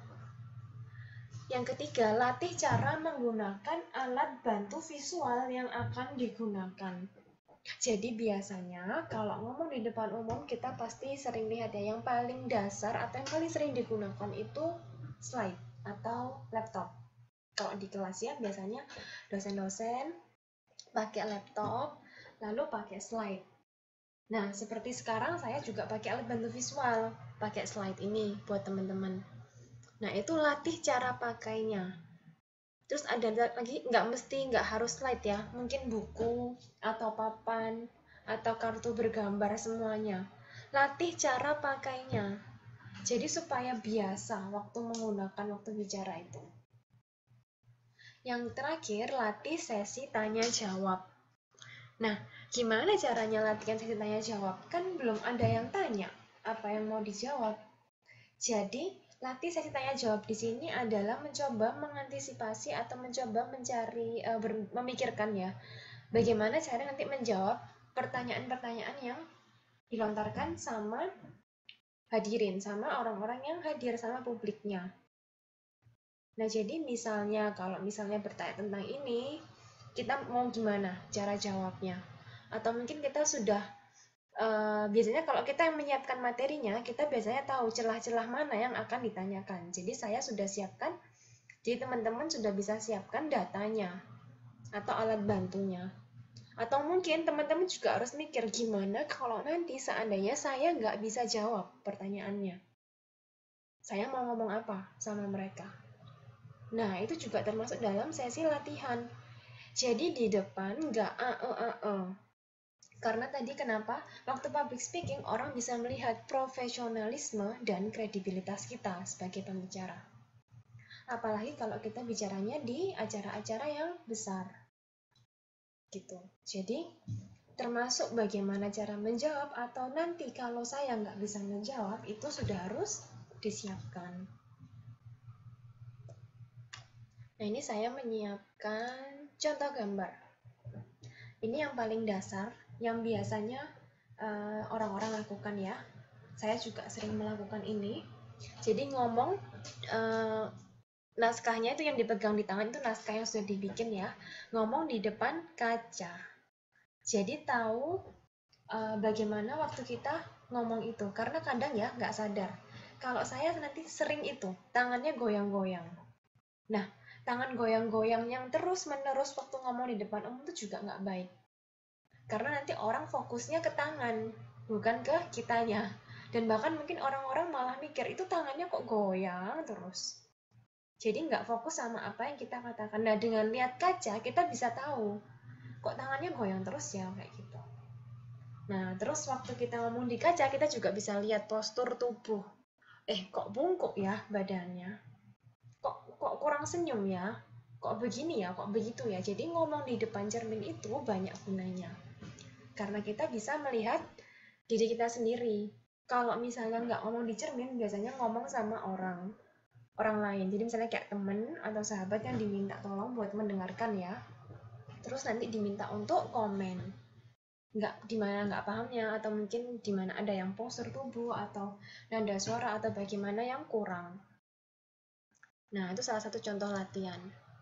Yang ketiga, latih cara menggunakan alat bantu visual yang akan digunakan. Jadi biasanya kalau ngomong di depan umum kita pasti sering lihat ya, yang paling dasar atau yang paling sering digunakan itu slide atau laptop. Kalau di kelas ya biasanya dosen-dosen pakai laptop lalu pakai slide. Nah, seperti sekarang saya juga pakai alat bantu visual, pakai slide ini buat teman-teman. Nah, itu latih cara pakainya. Terus ada lagi, nggak mesti, nggak harus slide ya. Mungkin buku, atau papan, atau kartu bergambar semuanya. Latih cara pakainya. Jadi supaya biasa waktu menggunakan waktu bicara itu. Yang terakhir, latih sesi tanya-jawab. Nah, gimana caranya latihan sesi tanya-jawab? Kan belum ada yang tanya. Apa yang mau dijawab? Jadi, latih sesi tanya jawab di sini adalah mencoba mengantisipasi atau mencoba mencari uh, ber, memikirkan ya bagaimana cara nanti menjawab pertanyaan-pertanyaan yang dilontarkan sama hadirin, sama orang-orang yang hadir, sama publiknya. Nah, jadi misalnya kalau misalnya bertanya tentang ini, kita mau gimana cara jawabnya? Atau mungkin kita sudah Uh, biasanya kalau kita yang menyiapkan materinya, kita biasanya tahu celah-celah mana yang akan ditanyakan. Jadi saya sudah siapkan, jadi teman-teman sudah bisa siapkan datanya. atau alat bantunya. Atau mungkin teman-teman juga harus mikir gimana kalau nanti seandainya saya nggak bisa jawab pertanyaannya. Saya mau ngomong apa sama mereka? Nah, itu juga termasuk dalam sesi latihan. Jadi di depan nggak a e a e. Karena tadi kenapa? Waktu public speaking, orang bisa melihat profesionalisme dan kredibilitas kita sebagai pembicara. Apalagi kalau kita bicaranya di acara-acara yang besar. Gitu. Jadi, termasuk bagaimana cara menjawab atau nanti kalau saya nggak bisa menjawab, itu sudah harus disiapkan. Nah, ini saya menyiapkan contoh gambar. Ini yang paling dasar, yang biasanya orang-orang uh, lakukan ya. Saya juga sering melakukan ini. Jadi ngomong, uh, naskahnya itu yang dipegang di tangan itu naskah yang sudah dibikin ya. Ngomong di depan kaca. Jadi tahu uh, bagaimana waktu kita ngomong itu. Karena kadang ya nggak sadar. Kalau saya nanti sering itu, tangannya goyang-goyang. Nah, tangan goyang-goyang yang terus-menerus waktu ngomong di depan umum itu juga nggak baik. Karena nanti orang fokusnya ke tangan, bukan ke kitanya. Dan bahkan mungkin orang-orang malah mikir, itu tangannya kok goyang terus. Jadi nggak fokus sama apa yang kita katakan. Nah, dengan lihat kaca, kita bisa tahu, kok tangannya goyang terus ya, kayak gitu. Nah, terus waktu kita ngomong di kaca, kita juga bisa lihat postur tubuh. Eh, kok bungkuk ya badannya? Kok, kok kurang senyum ya? Kok begini ya? Kok begitu ya? Jadi ngomong di depan cermin itu banyak gunanya. Karena kita bisa melihat diri kita sendiri. Kalau misalnya nggak ngomong di cermin, biasanya ngomong sama orang orang lain. Jadi misalnya kayak temen atau sahabat yang diminta tolong buat mendengarkan ya. Terus nanti diminta untuk komen. Nggak dimana nggak pahamnya, atau mungkin dimana ada yang postur tubuh, atau nada suara, atau bagaimana yang kurang. Nah, itu salah satu contoh latihan.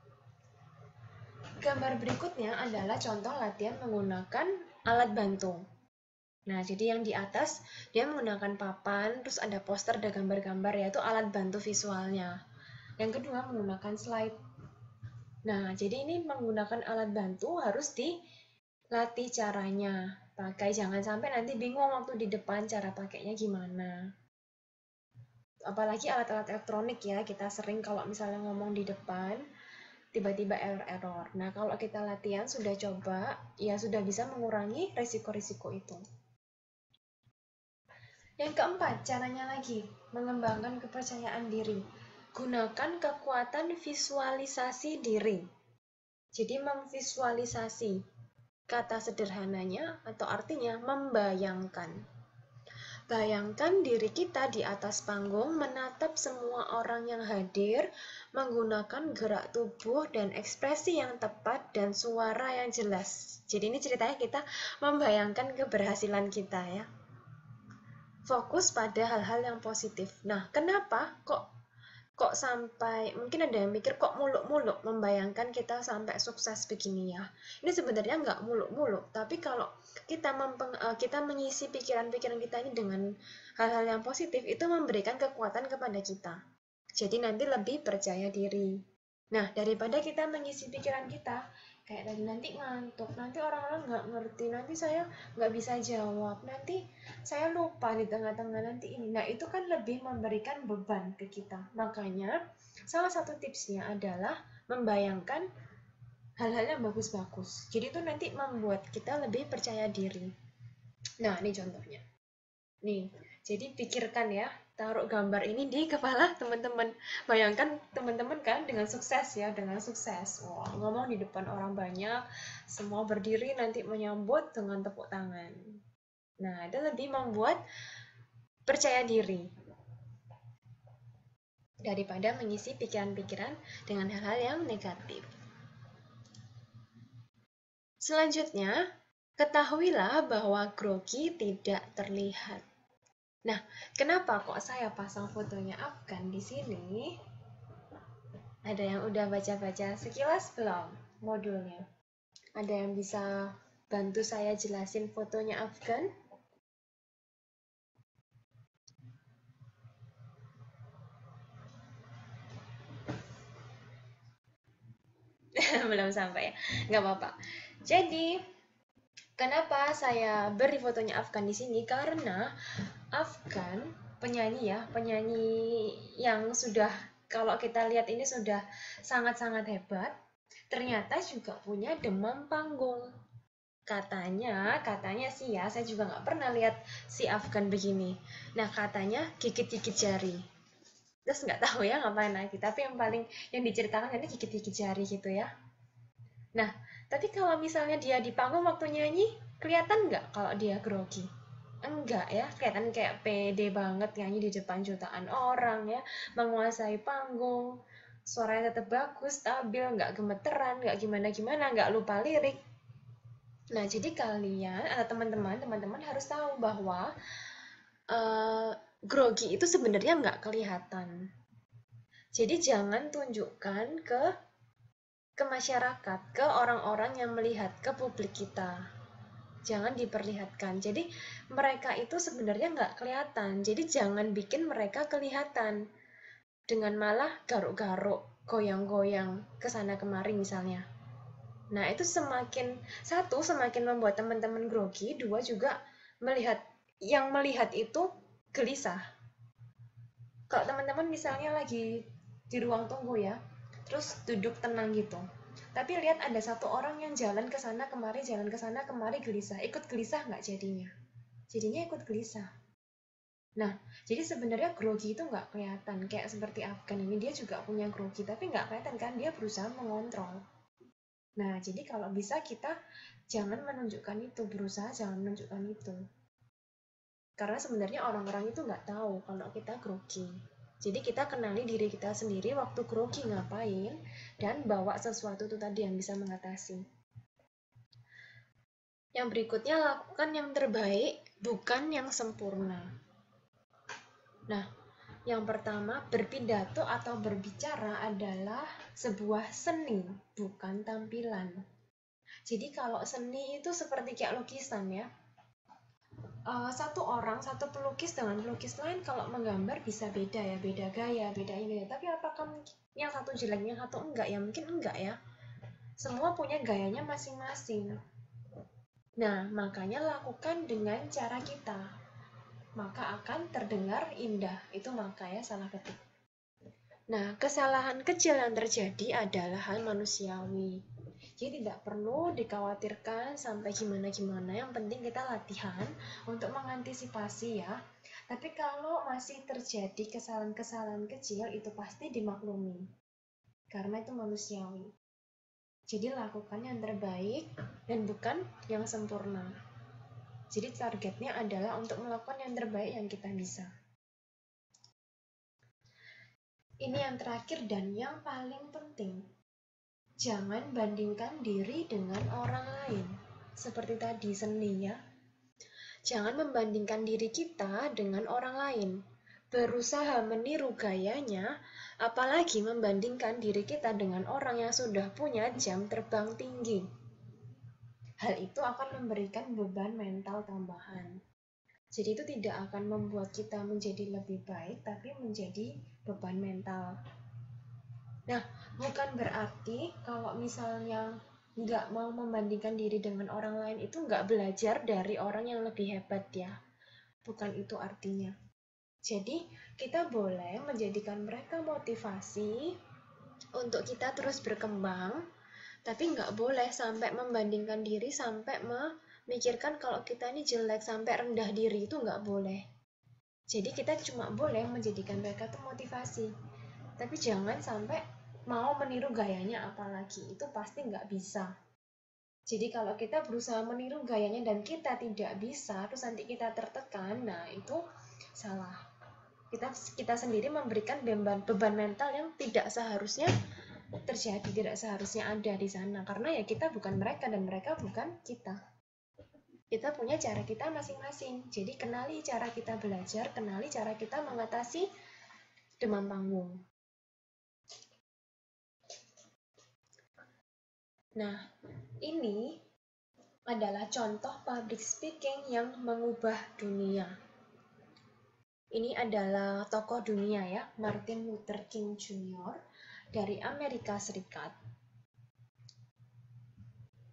Gambar berikutnya adalah contoh latihan menggunakan alat bantu. Nah, jadi yang di atas dia menggunakan papan, terus ada poster, ada gambar-gambar, yaitu alat bantu visualnya. Yang kedua menggunakan slide. Nah, jadi ini menggunakan alat bantu harus dilatih caranya. Pakai, jangan sampai nanti bingung waktu di depan cara pakainya gimana. Apalagi alat-alat elektronik ya, kita sering kalau misalnya ngomong di depan, tiba-tiba error-error. Nah, kalau kita latihan sudah coba, ya sudah bisa mengurangi risiko-risiko itu. Yang keempat, caranya lagi, mengembangkan kepercayaan diri. Gunakan kekuatan visualisasi diri. Jadi memvisualisasi. Kata sederhananya atau artinya membayangkan. Bayangkan diri kita di atas panggung menatap semua orang yang hadir, menggunakan gerak tubuh dan ekspresi yang tepat dan suara yang jelas. Jadi ini ceritanya kita membayangkan keberhasilan kita ya. Fokus pada hal-hal yang positif. Nah, kenapa kok kok sampai, mungkin ada yang mikir kok muluk-muluk membayangkan kita sampai sukses begini ya. Ini sebenarnya nggak muluk-muluk, tapi kalau kita mempeng, kita mengisi pikiran-pikiran kita ini dengan hal-hal yang positif, itu memberikan kekuatan kepada kita. Jadi nanti lebih percaya diri. Nah, daripada kita mengisi pikiran kita kayak tadi, nanti ngantuk, nanti orang-orang nggak ngerti, nanti saya nggak bisa jawab, nanti saya lupa di tengah-tengah nanti ini. Nah, itu kan lebih memberikan beban ke kita. Makanya, salah satu tipsnya adalah membayangkan hal-hal yang bagus-bagus. Jadi itu nanti membuat kita lebih percaya diri. Nah, ini contohnya. Nih, jadi pikirkan ya, taruh gambar ini di kepala teman-teman. Bayangkan teman-teman kan dengan sukses ya, dengan sukses. Wah, ngomong di depan orang banyak, semua berdiri nanti menyambut dengan tepuk tangan. Nah, itu lebih membuat percaya diri daripada mengisi pikiran-pikiran dengan hal-hal yang negatif. Selanjutnya, ketahuilah bahwa grogi tidak terlihat. Nah, kenapa kok saya pasang fotonya Afgan di sini? Ada yang udah baca-baca sekilas belum modulnya? Ada yang bisa bantu saya jelasin fotonya Afgan? belum sampai ya, nggak apa-apa. Jadi kenapa saya beri fotonya Afgan di sini? Karena Afgan penyanyi ya, penyanyi yang sudah, kalau kita lihat ini sudah sangat-sangat hebat, ternyata juga punya demam panggung. Katanya, katanya sih ya, saya juga nggak pernah lihat si Afgan begini. Nah, katanya gigit-gigit jari. Terus nggak tahu ya ngapain lagi, tapi yang paling yang diceritakan ini gigit-gigit jari gitu ya. Nah, tapi kalau misalnya dia di panggung waktu nyanyi, kelihatan nggak kalau dia grogi? Enggak ya, kelihatan kayak pede banget nyanyi di depan jutaan orang ya, menguasai panggung, suaranya tetap bagus, stabil, nggak gemeteran, nggak gimana-gimana, nggak lupa lirik. Nah, jadi kalian atau teman-teman, teman-teman harus tahu bahwa uh, grogi itu sebenarnya nggak kelihatan. Jadi jangan tunjukkan ke ke masyarakat, ke orang-orang yang melihat, ke publik kita. Jangan diperlihatkan. Jadi mereka itu sebenarnya nggak kelihatan. Jadi jangan bikin mereka kelihatan dengan malah garuk-garuk, goyang-goyang ke sana kemari misalnya. Nah, itu semakin, satu, semakin membuat teman-teman grogi, dua juga melihat, yang melihat itu gelisah. Kalau teman-teman misalnya lagi di ruang tunggu ya, terus duduk tenang gitu, tapi lihat ada satu orang yang jalan ke sana kemari, jalan ke sana kemari gelisah, ikut gelisah nggak jadinya? Jadinya ikut gelisah. Nah, jadi sebenarnya grogi itu nggak kelihatan, kayak seperti Afgan ini, dia juga punya grogi, tapi nggak kelihatan kan, dia berusaha mengontrol. Nah, jadi kalau bisa kita jangan menunjukkan itu, berusaha jangan menunjukkan itu. Karena sebenarnya orang-orang itu nggak tahu kalau kita grogi. Jadi kita kenali diri kita sendiri waktu grogi ngapain, dan bawa sesuatu itu tadi yang bisa mengatasi. Yang berikutnya, lakukan yang terbaik, bukan yang sempurna. Nah, yang pertama, berpidato atau berbicara adalah sebuah seni, bukan tampilan. Jadi kalau seni itu seperti kayak lukisan ya. Uh, satu orang, satu pelukis dengan pelukis lain kalau menggambar bisa beda ya, beda gaya, beda ini. Tapi apakah yang satu jelek, yang satu enggak ya? Mungkin enggak ya. Semua punya gayanya masing-masing. Nah, makanya lakukan dengan cara kita. Maka akan terdengar indah. Itu maka ya, salah ketik. Nah, kesalahan kecil yang terjadi adalah hal manusiawi. Jadi tidak perlu dikhawatirkan sampai gimana-gimana, yang penting kita latihan untuk mengantisipasi ya. Tapi kalau masih terjadi kesalahan-kesalahan kecil, itu pasti dimaklumi. Karena itu manusiawi. Jadi lakukan yang terbaik dan bukan yang sempurna. Jadi targetnya adalah untuk melakukan yang terbaik yang kita bisa. Ini yang terakhir dan yang paling penting. Jangan bandingkan diri dengan orang lain. Seperti tadi seni ya. Jangan membandingkan diri kita dengan orang lain. Berusaha meniru gayanya, apalagi membandingkan diri kita dengan orang yang sudah punya jam terbang tinggi. Hal itu akan memberikan beban mental tambahan. Jadi itu tidak akan membuat kita menjadi lebih baik, tapi menjadi beban mental. Nah, bukan berarti kalau misalnya nggak mau membandingkan diri dengan orang lain itu nggak belajar dari orang yang lebih hebat ya. Bukan itu artinya. Jadi, kita boleh menjadikan mereka motivasi untuk kita terus berkembang, tapi nggak boleh sampai membandingkan diri, sampai memikirkan kalau kita ini jelek, sampai rendah diri, itu nggak boleh. Jadi kita cuma boleh menjadikan mereka itu motivasi. Tapi jangan sampai mau meniru gayanya, apalagi itu pasti nggak bisa. Jadi kalau kita berusaha meniru gayanya dan kita tidak bisa, terus nanti kita tertekan, nah itu salah. Kita kita sendiri memberikan beban beban mental yang tidak seharusnya terjadi, tidak seharusnya ada di sana, karena ya kita bukan mereka dan mereka bukan kita. Kita punya cara kita masing-masing. Jadi kenali cara kita belajar, kenali cara kita mengatasi demam panggung. Nah, ini adalah contoh public speaking yang mengubah dunia. Ini adalah tokoh dunia ya, Martin Luther King Junior dari Amerika Serikat.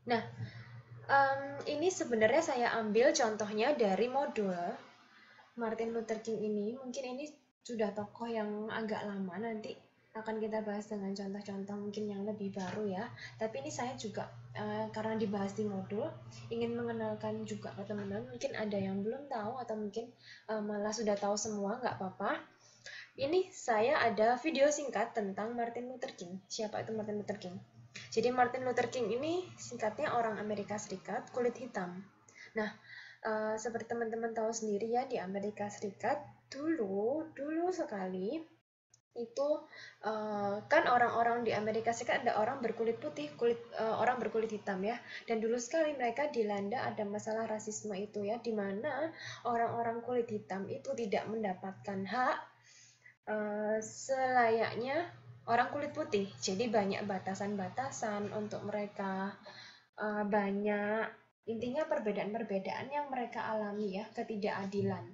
Nah, um, ini sebenarnya saya ambil contohnya dari modul Martin Luther King ini. Mungkin ini sudah tokoh yang agak lama, nanti akan kita bahas dengan contoh-contoh mungkin yang lebih baru ya. Tapi ini saya juga uh, karena dibahas di modul, ingin mengenalkan juga ke teman-teman. Mungkin ada yang belum tahu atau mungkin uh, malah sudah tahu semua, nggak apa-apa. Ini saya ada video singkat tentang Martin Luther King. Siapa itu Martin Luther King? Jadi Martin Luther King ini singkatnya orang Amerika Serikat kulit hitam. Nah, uh, seperti teman-teman tahu sendiri ya, di Amerika Serikat dulu, dulu sekali itu uh, kan orang-orang di Amerika Serikat ada orang berkulit putih, kulit uh, orang berkulit hitam ya. Dan dulu sekali mereka dilanda ada masalah rasisme itu ya, di mana orang-orang kulit hitam itu tidak mendapatkan hak uh, selayaknya orang kulit putih. Jadi banyak batasan-batasan untuk mereka, uh, banyak intinya perbedaan-perbedaan yang mereka alami ya, ketidakadilan.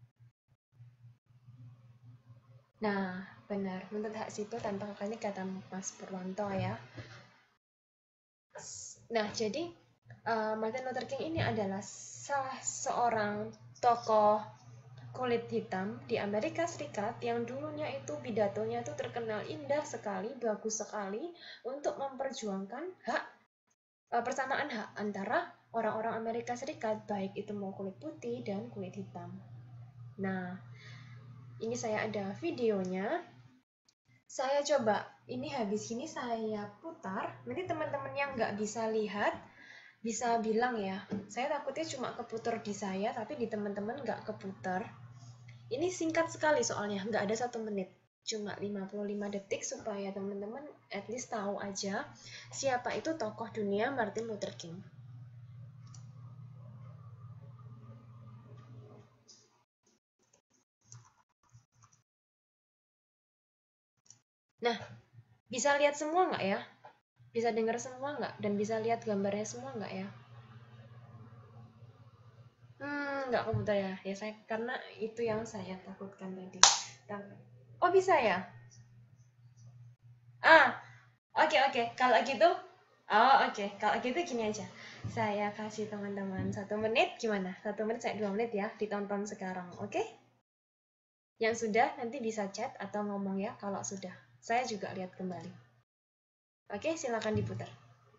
Nah, benar, menuntut hak sipil tanpa kekayaan kata Mas Purwanto ya. Nah, jadi uh, Martin Luther King ini adalah salah seorang tokoh kulit hitam di Amerika Serikat yang dulunya itu pidatonya itu terkenal indah sekali, bagus sekali untuk memperjuangkan hak uh, persamaan hak antara orang-orang Amerika Serikat, baik itu mau kulit putih dan kulit hitam. Nah, ini saya ada videonya. Saya coba, ini habis ini saya putar, nanti teman-teman yang nggak bisa lihat, bisa bilang ya, saya takutnya cuma keputar di saya, tapi di teman-teman nggak keputar. Ini singkat sekali soalnya, nggak ada satu menit, cuma lima puluh lima detik supaya teman-teman at least tahu aja siapa itu tokoh dunia Martin Luther King. Nah, bisa lihat semua nggak ya? Bisa dengar semua nggak? Dan bisa lihat gambarnya semua nggak ya? Hmm, nggak kebutuhan ya. Ya saya karena itu yang saya takutkan tadi. Oh bisa ya? Ah, oke okay, oke. Okay. Kalau gitu, oh oke. Okay. Kalau gitu gini aja. Saya kasih teman-teman satu menit, gimana? Satu menit saya dua menit ya, ditonton sekarang, oke? Okay? Yang sudah nanti bisa chat atau ngomong ya kalau sudah. Saya juga lihat kembali. Oke, okay, silakan diputar.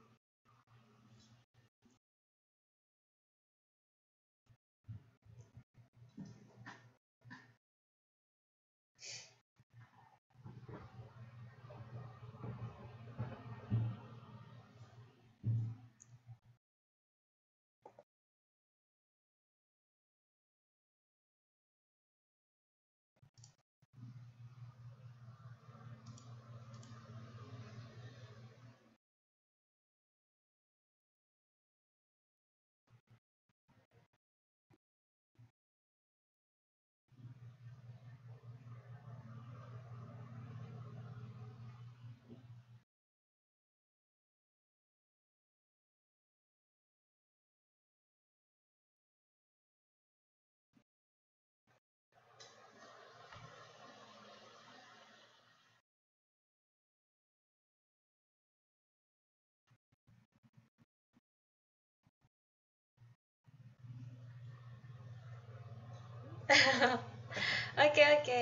Oke oke.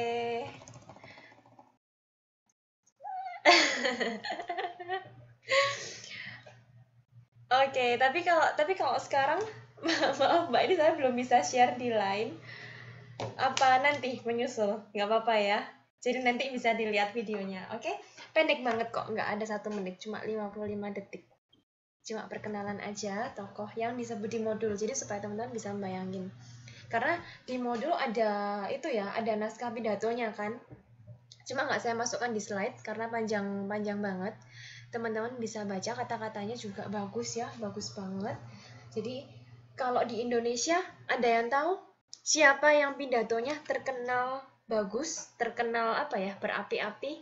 Oke, tapi kalau tapi kalau sekarang maaf Mbak, ini saya belum bisa share di line. Apa nanti menyusul? Nggak apa-apa ya. Jadi nanti bisa dilihat videonya, oke? Pendek banget kok, nggak ada satu menit, cuma lima puluh lima detik. Cuma perkenalan aja tokoh yang disebut di modul, jadi supaya teman-teman bisa membayangin. Karena di modul ada itu ya, ada naskah pidatonya kan. Cuma nggak saya masukkan di slide karena panjang-panjang banget. Teman-teman bisa baca kata-katanya juga bagus ya, bagus banget. Jadi kalau di Indonesia ada yang tahu siapa yang pidatonya terkenal bagus, terkenal apa ya, berapi-api?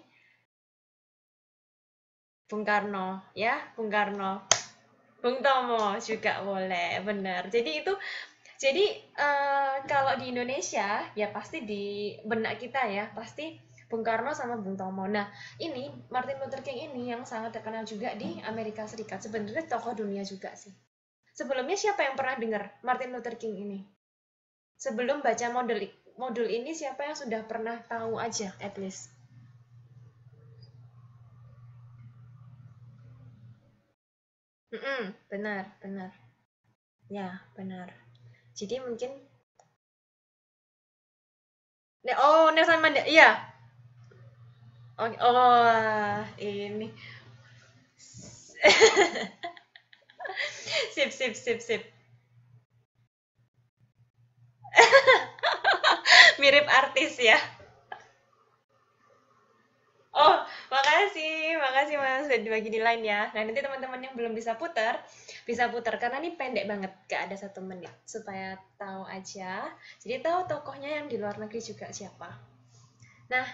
Bung Karno ya, Bung Karno. Bung Tomo juga boleh, benar. Jadi itu jadi uh, kalau di Indonesia ya pasti di benak kita ya pasti Bung Karno sama Bung Tomo. Nah, ini Martin Luther King ini yang sangat terkenal juga di Amerika Serikat. Sebenarnya tokoh dunia juga sih. Sebelumnya siapa yang pernah dengar Martin Luther King ini? Sebelum baca modul modul ini, siapa yang sudah pernah tahu aja at least? Mm-mm, benar, benar. Ya, benar. Jadi mungkin oh, Nelson Mandela. Iya. Oh, oh, ini. Sip, sip, sip, sip. Mirip artis ya. Oh, makasih, makasih Mas sudah dibagi di line ya. Nah, nanti teman-teman yang belum bisa putar, bisa putar karena ini pendek banget, gak ada satu menit supaya tahu aja. Jadi tahu tokohnya yang di luar negeri juga siapa. Nah,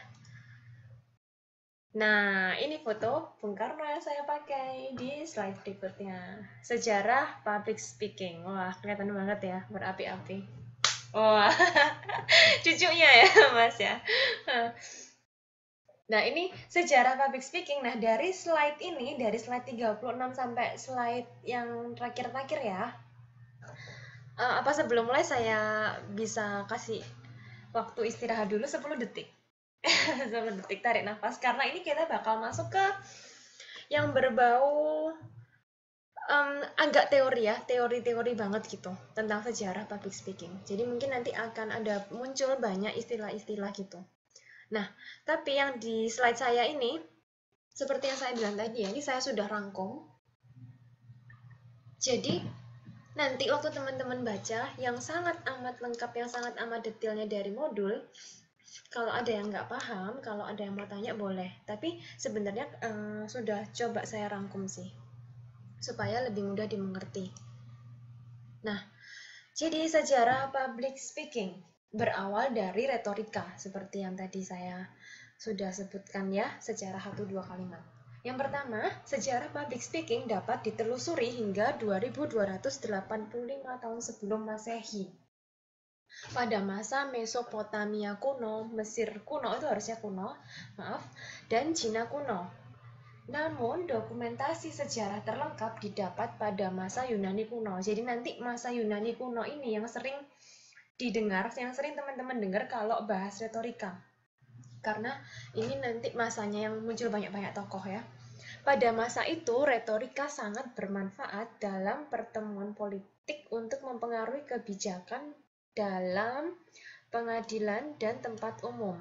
nah ini foto Bung Karno yang saya pakai di slide berikutnya. Sejarah public speaking. Wah, kelihatan banget ya, berapi-api. Wah, cucunya ya, Mas ya. Nah, ini sejarah public speaking. Nah, dari slide ini, dari slide tiga puluh enam sampai slide yang terakhir-terakhir ya. Uh, apa sebelum mulai saya bisa kasih waktu istirahat dulu sepuluh detik. sepuluh detik tarik nafas karena ini kita bakal masuk ke yang berbau um, agak teori ya, teori-teori banget gitu tentang sejarah public speaking. Jadi mungkin nanti akan ada muncul banyak istilah-istilah gitu. Nah, tapi yang di slide saya ini, seperti yang saya bilang tadi ya, ini saya sudah rangkum. Jadi, nanti waktu teman-teman baca, yang sangat amat lengkap, yang sangat amat detailnya dari modul, kalau ada yang nggak paham, kalau ada yang mau tanya boleh. Tapi sebenarnya eh, sudah coba saya rangkum sih, supaya lebih mudah dimengerti. Nah, jadi sejarah public speaking berawal dari retorika, seperti yang tadi saya sudah sebutkan ya, secara satu dua kalimat. Yang pertama, sejarah public speaking dapat ditelusuri hingga dua ribu dua ratus delapan puluh lima tahun sebelum Masehi. Pada masa Mesopotamia kuno, Mesir kuno itu harusnya kuno, maaf, dan Cina kuno. Namun, dokumentasi sejarah terlengkap didapat pada masa Yunani kuno. Jadi nanti masa Yunani kuno ini yang sering didengar, yang sering teman-teman dengar kalau bahas retorika. Karena ini nanti masanya yang muncul banyak-banyak tokoh ya. Pada masa itu, retorika sangat bermanfaat dalam pertemuan politik untuk mempengaruhi kebijakan dalam pengadilan dan tempat umum.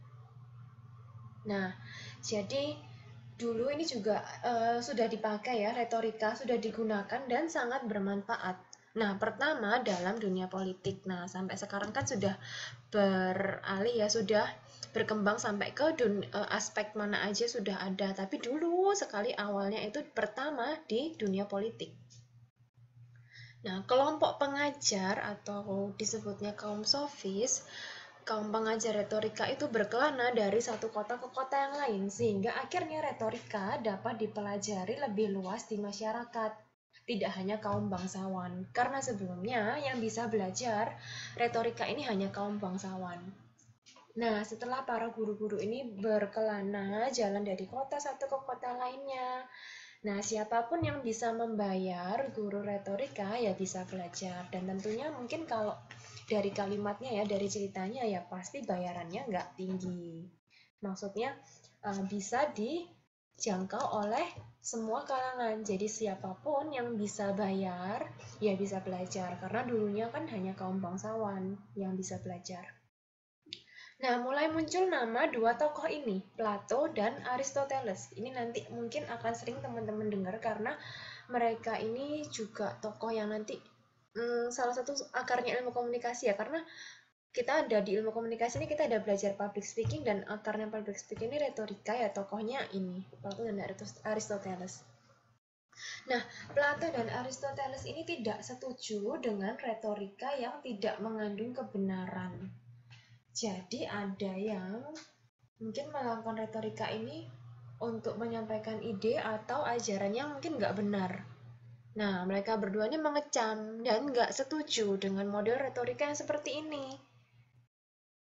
Nah, jadi dulu ini juga uh, sudah dipakai ya, retorika sudah digunakan dan sangat bermanfaat. Nah, pertama dalam dunia politik. Nah, sampai sekarang kan sudah beralih ya, sudah berkembang sampai ke dun, uh, aspek mana aja sudah ada. Tapi dulu sekali awalnya itu pertama di dunia politik. Nah, kelompok pengajar atau disebutnya kaum sofis, kaum pengajar retorika itu berkelana dari satu kota ke kota yang lain, sehingga akhirnya retorika dapat dipelajari lebih luas di masyarakat, tidak hanya kaum bangsawan. Karena sebelumnya yang bisa belajar retorika ini hanya kaum bangsawan. Nah, setelah para guru-guru ini berkelana jalan dari kota satu ke kota lainnya, nah siapapun yang bisa membayar guru retorika ya bisa belajar. Dan tentunya mungkin kalau dari kalimatnya ya, dari ceritanya ya pasti bayarannya nggak tinggi. Maksudnya uh, bisa dijangkau oleh semua kalangan. Jadi siapapun yang bisa bayar ya bisa belajar. Karena dulunya kan hanya kaum bangsawan yang bisa belajar. Nah, mulai muncul nama dua tokoh ini, Plato dan Aristoteles. Ini nanti mungkin akan sering teman-teman dengar karena mereka ini juga tokoh yang nanti hmm, salah satu akarnya ilmu komunikasi ya, karena kita ada di ilmu komunikasi ini kita ada belajar public speaking dan akarnya public speaking ini retorika ya, tokohnya ini Plato dan Aristoteles. Nah, Plato dan Aristoteles ini tidak setuju dengan retorika yang tidak mengandung kebenaran. Jadi ada yang mungkin melakukan retorika ini untuk menyampaikan ide atau ajaran yang mungkin nggak benar. Nah, mereka berdua ini mengecam dan nggak setuju dengan model retorika yang seperti ini.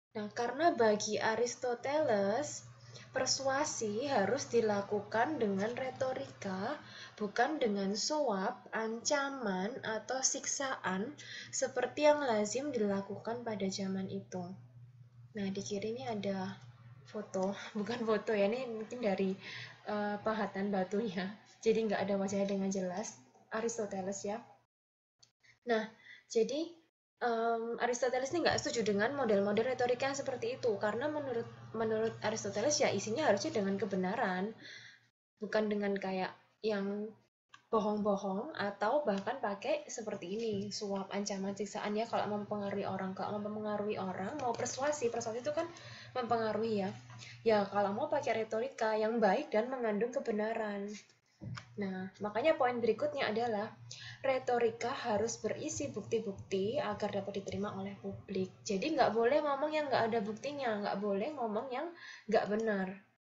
Nah, karena bagi Aristoteles, persuasi harus dilakukan dengan retorika, bukan dengan suap, ancaman, atau siksaan seperti yang lazim dilakukan pada zaman itu. Nah, di kiri ini ada foto, bukan foto ya, ini mungkin dari uh, pahatan batunya. Jadi nggak ada wajahnya dengan jelas, Aristoteles ya. Nah, jadi um, Aristoteles ini nggak setuju dengan model-model retorika yang seperti itu, karena menurut menurut Aristoteles ya isinya harusnya dengan kebenaran, bukan dengan kayak yang bohong-bohong atau bahkan pakai seperti ini, suap, ancaman, siksaan ya kalau mempengaruhi orang. Kalau mau mempengaruhi orang, mau persuasi, persuasi itu kan mempengaruhi ya. Ya kalau mau pakai retorika yang baik dan mengandung kebenaran. Nah, makanya poin berikutnya adalah retorika harus berisi bukti-bukti agar dapat diterima oleh publik. Jadi nggak boleh ngomong yang nggak ada buktinya, nggak boleh ngomong yang nggak benar.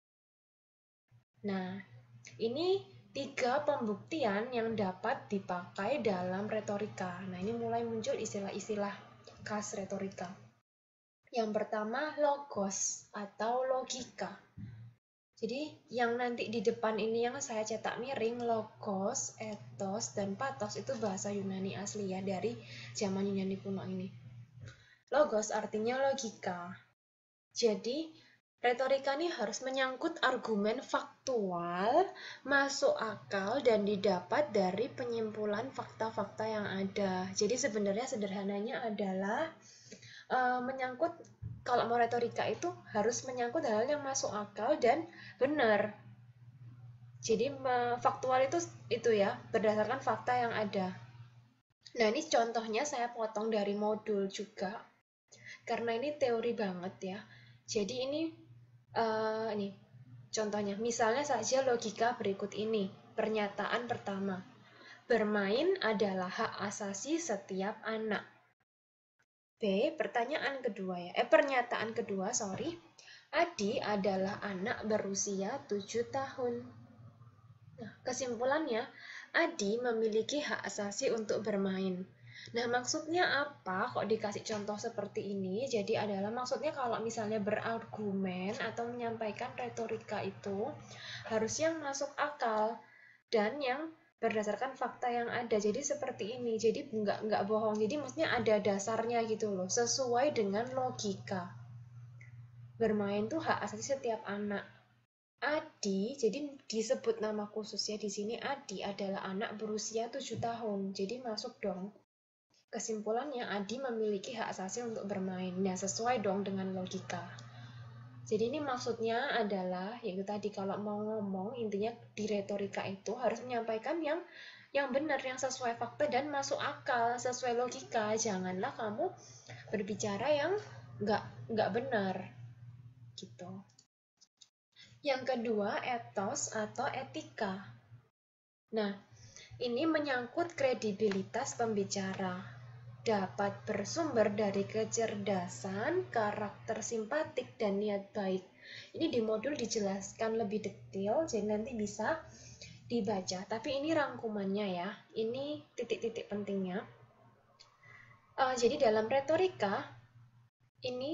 Nah, ini tiga pembuktian yang dapat dipakai dalam retorika. Nah, ini mulai muncul istilah-istilah khas retorika. Yang pertama, logos atau logika. Jadi yang nanti di depan ini yang saya cetak miring, logos, ethos, dan pathos itu bahasa Yunani asli ya, dari zaman Yunani kuno ini. Logos artinya logika. Jadi retorika ini harus menyangkut argumen faktual, masuk akal, dan didapat dari penyimpulan fakta-fakta yang ada. Jadi sebenarnya sederhananya adalah uh, menyangkut, kalau mau retorika itu harus menyangkut hal yang masuk akal dan benar. Jadi faktual itu itu ya, berdasarkan fakta yang ada. Nah, ini contohnya saya potong dari modul juga, karena ini teori banget ya. Jadi ini uh, ini contohnya, misalnya saja logika berikut ini. Pernyataan pertama, bermain adalah hak asasi setiap anak. B, pertanyaan kedua ya, eh pernyataan kedua, sorry. Adi adalah anak berusia tujuh tahun. Nah, kesimpulannya, Adi memiliki hak asasi untuk bermain. Nah, maksudnya apa kok dikasih contoh seperti ini? Jadi adalah maksudnya kalau misalnya berargumen atau menyampaikan retorika itu harus yang masuk akal dan yang berdasarkan fakta yang ada. Jadi seperti ini. Jadi nggak nggak bohong. Jadi maksudnya ada dasarnya gitu loh, sesuai dengan logika. Bermain tuh hak asasi setiap anak. Adi, jadi disebut nama khususnya di sini, Adi adalah anak berusia tujuh tahun. Jadi masuk dong. Kesimpulannya, Adi memiliki hak asasi untuk bermain. Nah, sesuai dong dengan logika. Jadi ini maksudnya adalah, yaitu tadi kalau mau ngomong, intinya di retorika itu harus menyampaikan yang yang benar, yang sesuai fakta dan masuk akal, sesuai logika. Janganlah kamu berbicara yang nggak nggak benar, gitu. Yang kedua, etos atau etika. Nah, ini menyangkut kredibilitas pembicara. Dapat bersumber dari kecerdasan, karakter simpatik, dan niat baik. Ini di modul dijelaskan lebih detail, jadi nanti bisa dibaca. Tapi ini rangkumannya ya, ini titik-titik pentingnya. Uh, jadi dalam retorika, ini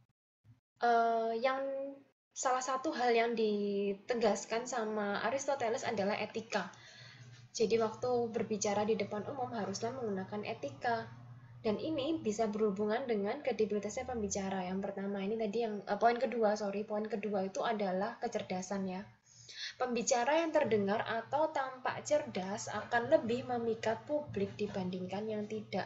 uh, yang salah satu hal yang ditegaskan sama Aristoteles adalah etika. Jadi waktu berbicara di depan umum haruslah menggunakan etika. Dan ini bisa berhubungan dengan kredibilitasnya pembicara. Yang pertama ini tadi yang uh, poin kedua, sorry, poin kedua itu adalah kecerdasan ya. Pembicara yang terdengar atau tampak cerdas akan lebih memikat publik dibandingkan yang tidak.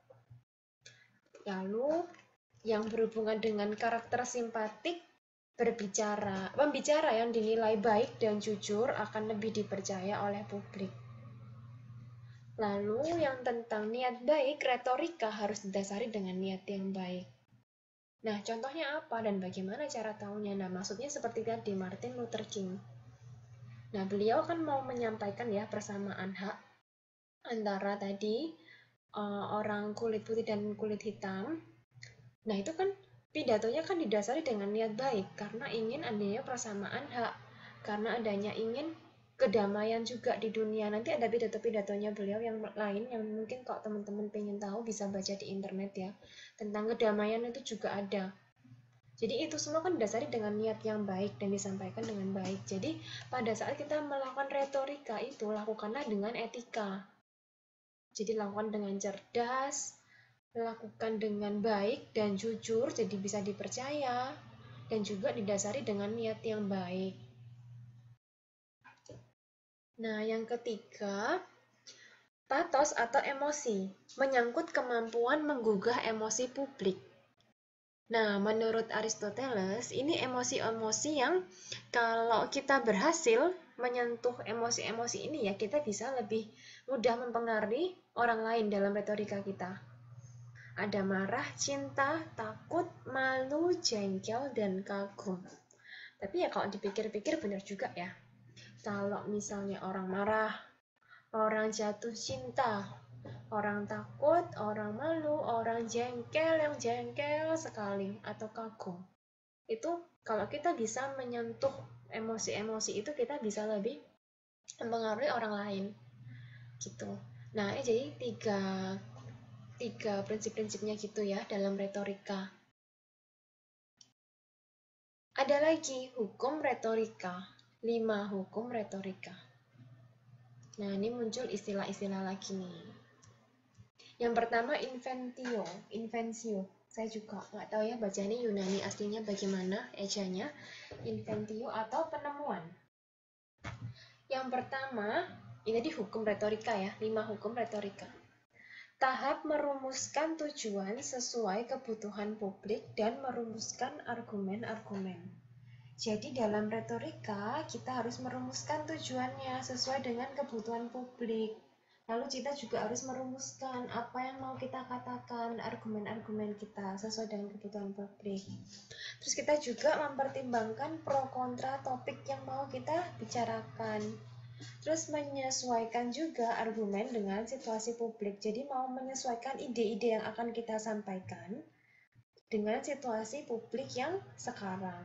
Lalu yang berhubungan dengan karakter simpatik, berbicara, pembicara yang dinilai baik dan jujur akan lebih dipercaya oleh publik. Lalu yang tentang niat baik, retorika harus didasari dengan niat yang baik. Nah, contohnya apa dan bagaimana cara tahunya? Nah, maksudnya seperti tadi Martin Luther King. Nah, beliau kan mau menyampaikan ya persamaan hak antara tadi uh, orang kulit putih dan kulit hitam. Nah, itu kan pidatonya kan didasari dengan niat baik karena ingin adanya persamaan hak, karena adanya ingin kedamaian juga di dunia. Nanti ada pidato-pidatonya beliau yang lain yang mungkin kalau teman-teman pengen tahu bisa baca di internet ya. Tentang kedamaian itu juga ada. Jadi itu semua kan didasari dengan niat yang baik dan disampaikan dengan baik. Jadi pada saat kita melakukan retorika itu, lakukanlah dengan etika. Jadi lakukan dengan cerdas, lakukan dengan baik dan jujur, jadi bisa dipercaya, dan juga didasari dengan niat yang baik. Nah, yang ketiga, patos atau emosi, menyangkut kemampuan menggugah emosi publik. Nah, menurut Aristoteles, ini emosi-emosi yang kalau kita berhasil menyentuh emosi-emosi ini ya, kita bisa lebih mudah mempengaruhi orang lain dalam retorika kita. Ada marah, cinta, takut, malu, jengkel, dan kagum. Tapi ya kalau dipikir-pikir benar juga ya. Kalau misalnya orang marah, orang jatuh cinta, orang takut, orang malu, orang jengkel yang jengkel sekali, atau kagum. Itu kalau kita bisa menyentuh emosi-emosi itu, kita bisa lebih mempengaruhi orang lain. Gitu. Nah, ini jadi tiga, tiga prinsip-prinsipnya gitu ya dalam retorika. Ada lagi hukum retorika. Lima hukum retorika. Nah, ini muncul istilah-istilah lagi nih. Yang pertama inventio, inventio. Saya juga nggak tahu ya bacanya Yunani aslinya bagaimana ejanya. Inventio atau penemuan. Yang pertama, ini di hukum retorika ya, lima hukum retorika. Tahap merumuskan tujuan sesuai kebutuhan publik dan merumuskan argumen-argumen. Jadi dalam retorika kita harus merumuskan tujuannya sesuai dengan kebutuhan publik. Lalu kita juga harus merumuskan apa yang mau kita katakan, argumen-argumen kita sesuai dengan kebutuhan publik. Terus kita juga mempertimbangkan pro kontra topik yang mau kita bicarakan. Terus menyesuaikan juga argumen dengan situasi publik. Jadi mau menyesuaikan ide-ide yang akan kita sampaikan dengan situasi publik yang sekarang.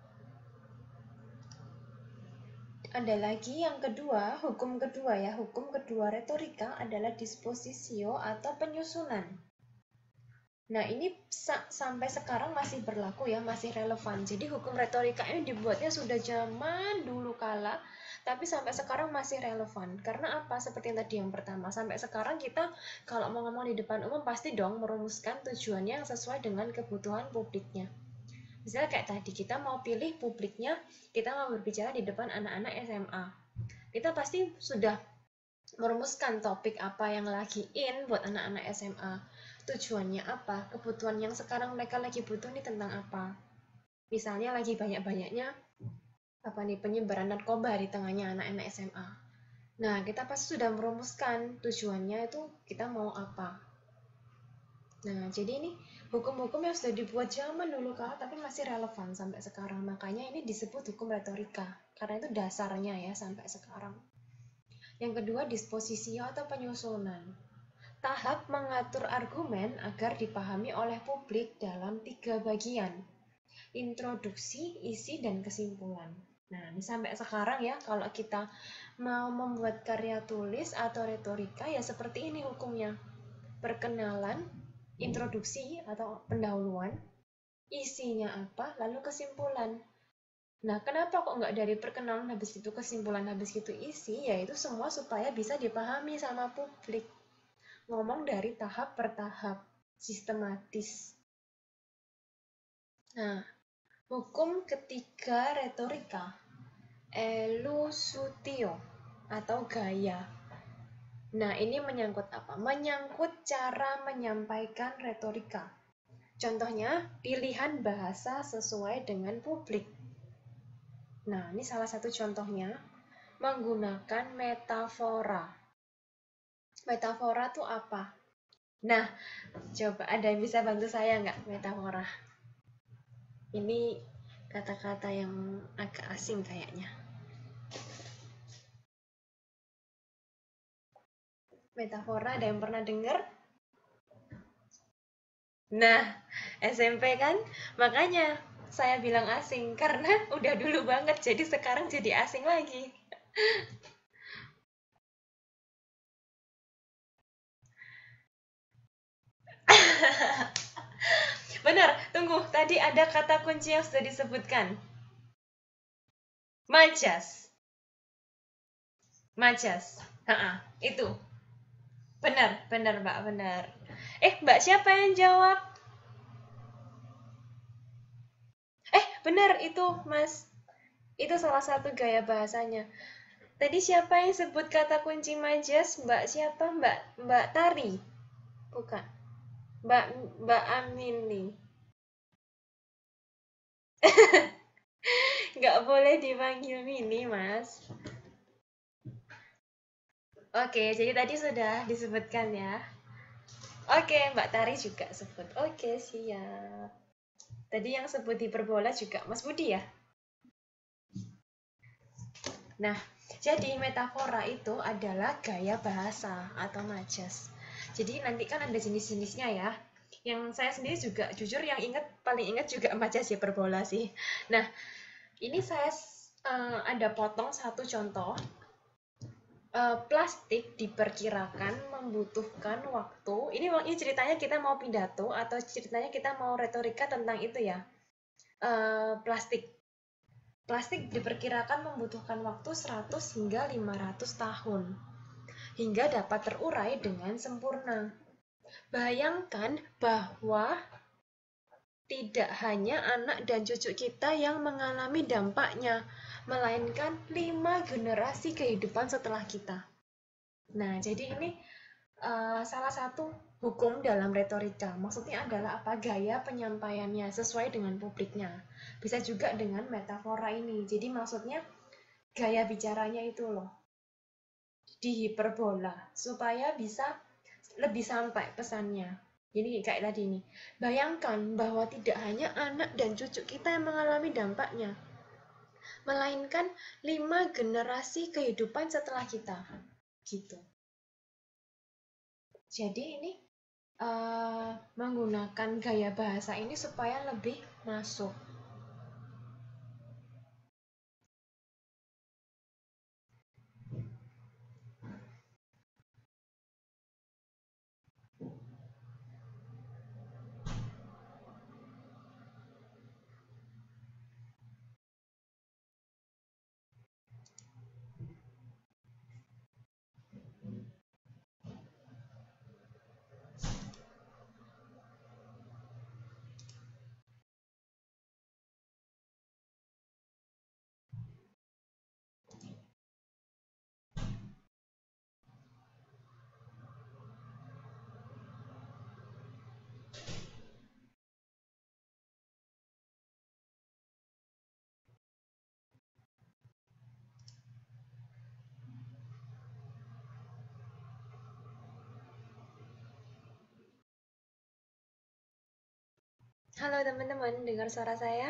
Ada lagi yang kedua, hukum kedua ya, hukum kedua retorika adalah dispositio atau penyusunan. Nah, ini sa sampai sekarang masih berlaku ya, masih relevan. Jadi hukum retorika ini dibuatnya sudah zaman dulu kala, tapi sampai sekarang masih relevan. Karena apa? Seperti yang tadi yang pertama, sampai sekarang kita kalau mau ngomong di depan umum pasti dong merumuskan tujuannya yang sesuai dengan kebutuhan publiknya. Misalnya kayak tadi, kita mau pilih publiknya, kita mau berbicara di depan anak-anak S M A. Kita pasti sudah merumuskan topik apa yang lagi in buat anak-anak S M A. Tujuannya apa? Kebutuhan yang sekarang mereka lagi butuh ini tentang apa? Misalnya lagi banyak-banyaknya apa nih penyebaran narkoba di tengahnya anak-anak S M A. Nah, kita pasti sudah merumuskan tujuannya itu kita mau apa. Nah, jadi ini hukum-hukum yang sudah dibuat zaman dulu kala tapi masih relevan sampai sekarang. Makanya ini disebut hukum retorika. Karena itu dasarnya ya sampai sekarang. Yang kedua, disposisio atau penyusunan. Tahap mengatur argumen agar dipahami oleh publik dalam tiga bagian. Introduksi, isi, dan kesimpulan. Nah, ini sampai sekarang ya, kalau kita mau membuat karya tulis atau retorika ya seperti ini hukumnya. Perkenalan, introduksi atau pendahuluan, isinya apa, lalu kesimpulan. Nah, kenapa kok nggak dari perkenalan habis itu kesimpulan habis itu isi? Yaitu semua supaya bisa dipahami sama publik. Ngomong dari tahap per tahap, sistematis. Nah, hukum ketiga retorika, elusutio atau gaya. Nah, ini menyangkut apa? Menyangkut cara menyampaikan retorika. Contohnya, pilihan bahasa sesuai dengan publik. Nah, ini salah satu contohnya, menggunakan metafora. Metafora itu apa? Nah, coba ada yang bisa bantu saya nggak metafora? Ini kata-kata yang agak asing kayaknya. Metafora ada yang pernah dengar? Nah, S M P kan? Makanya saya bilang asing, karena udah dulu banget, jadi sekarang jadi asing lagi. Benar, tunggu. Tadi ada kata kunci yang sudah disebutkan. Majas. Majas. Ha-ha, itu. Benar, benar Mbak, benar. Eh, Mbak siapa yang jawab? Eh, benar itu, Mas. Itu salah satu gaya bahasanya. Tadi siapa yang sebut kata kunci majas? Mbak siapa? Mbak Mbak Tari? Bukan. Mbak Mbak Amini. Nggak boleh dipanggil Mini, Mas. Oke, jadi tadi sudah disebutkan ya. Oke, Mbak Tari juga sebut. Oke, siap. Tadi yang sebut hiperbola juga Mas Budi ya? Nah, jadi metafora itu adalah gaya bahasa atau majas. Jadi nanti kan ada jenis-jenisnya ya. Yang saya sendiri juga jujur yang ingat paling ingat juga majas hiperbola sih. Nah, ini saya uh, ada potong satu contoh. Uh, plastik diperkirakan membutuhkan waktu. Ini, ini ceritanya kita mau pidato atau ceritanya kita mau retorika tentang itu ya. Uh, plastik. Plastik diperkirakan membutuhkan waktu seratus hingga lima ratus tahun hingga dapat terurai dengan sempurna. Bayangkan bahwa tidak hanya anak dan cucu kita yang mengalami dampaknya, melainkan lima generasi kehidupan setelah kita. Nah, jadi ini uh, salah satu hukum dalam retorika. Maksudnya adalah apa? Gaya penyampaiannya sesuai dengan publiknya. Bisa juga dengan metafora ini. Jadi maksudnya gaya bicaranya itu loh. Di hiperbola supaya bisa lebih sampai pesannya. Jadi kayak tadi nih. Bayangkan bahwa tidak hanya anak dan cucu kita yang mengalami dampaknya, melainkan lima generasi kehidupan setelah kita. Gitu. Jadi ini uh, menggunakan gaya bahasa ini supaya lebih masuk. Halo teman-teman, dengar suara saya?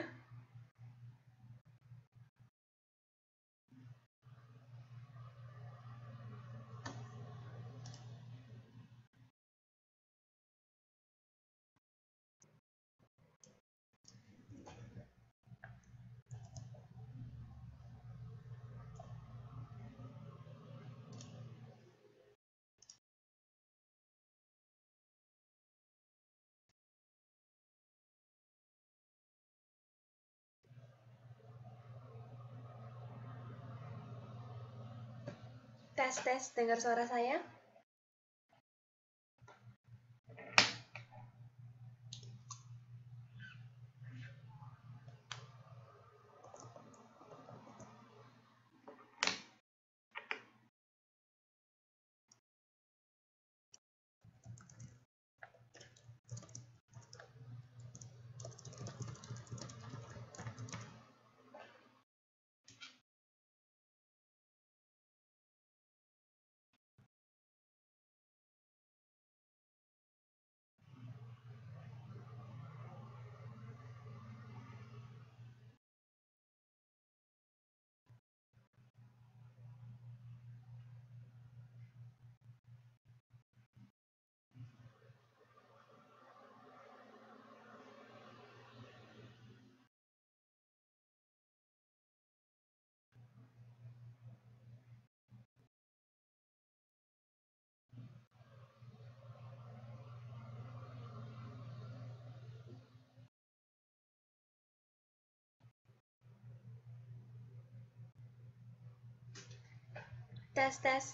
Tes, tes, dengar suara saya? Tes, tes.